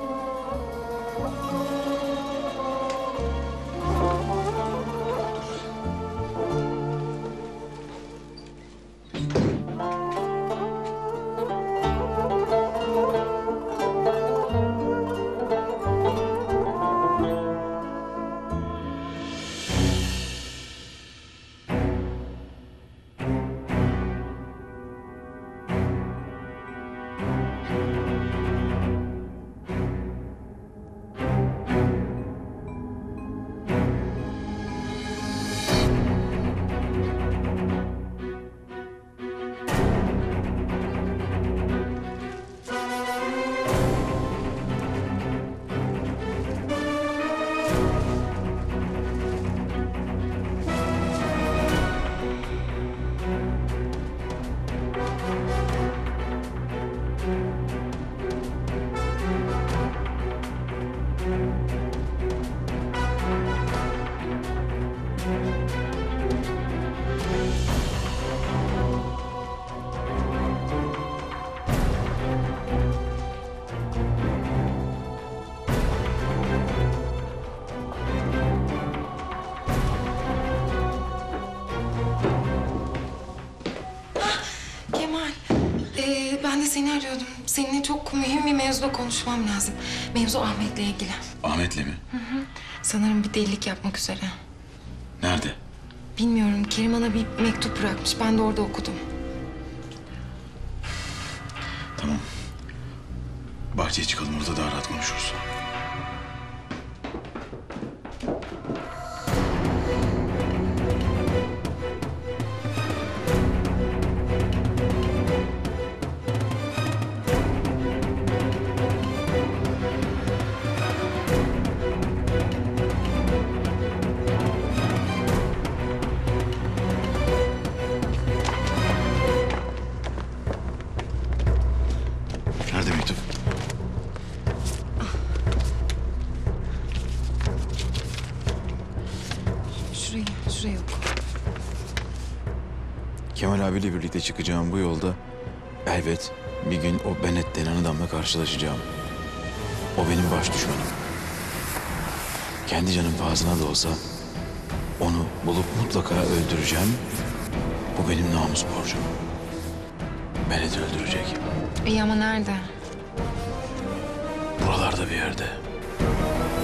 S1: Kemal, ee, ben de seni arıyordum. Seninle çok mühim bir mevzuda konuşmam lazım. Mevzu Ahmet'le ilgili.
S20: Ahmet'le mi?
S1: Hı hı. Sanırım bir delilik yapmak üzere.
S20: Nerede?
S1: Bilmiyorum, Keriman'a bir mektup bırakmış. Ben de orada okudum.
S20: Tamam. Bahçeye çıkalım, orada daha rahat konuşuruz. Nerede mektup?
S1: Şurayı, şurayı oku.
S20: Kemal abiyle birlikte çıkacağım bu yolda elbet bir gün o Benet denen adamla karşılaşacağım. O benim baş düşmanım. Kendi canım pahasına da olsa onu bulup mutlaka öldüreceğim. Bu benim namus borcum. Beni de öldürecek.
S1: İyi ama nerede?
S20: Buralarda bir yerde.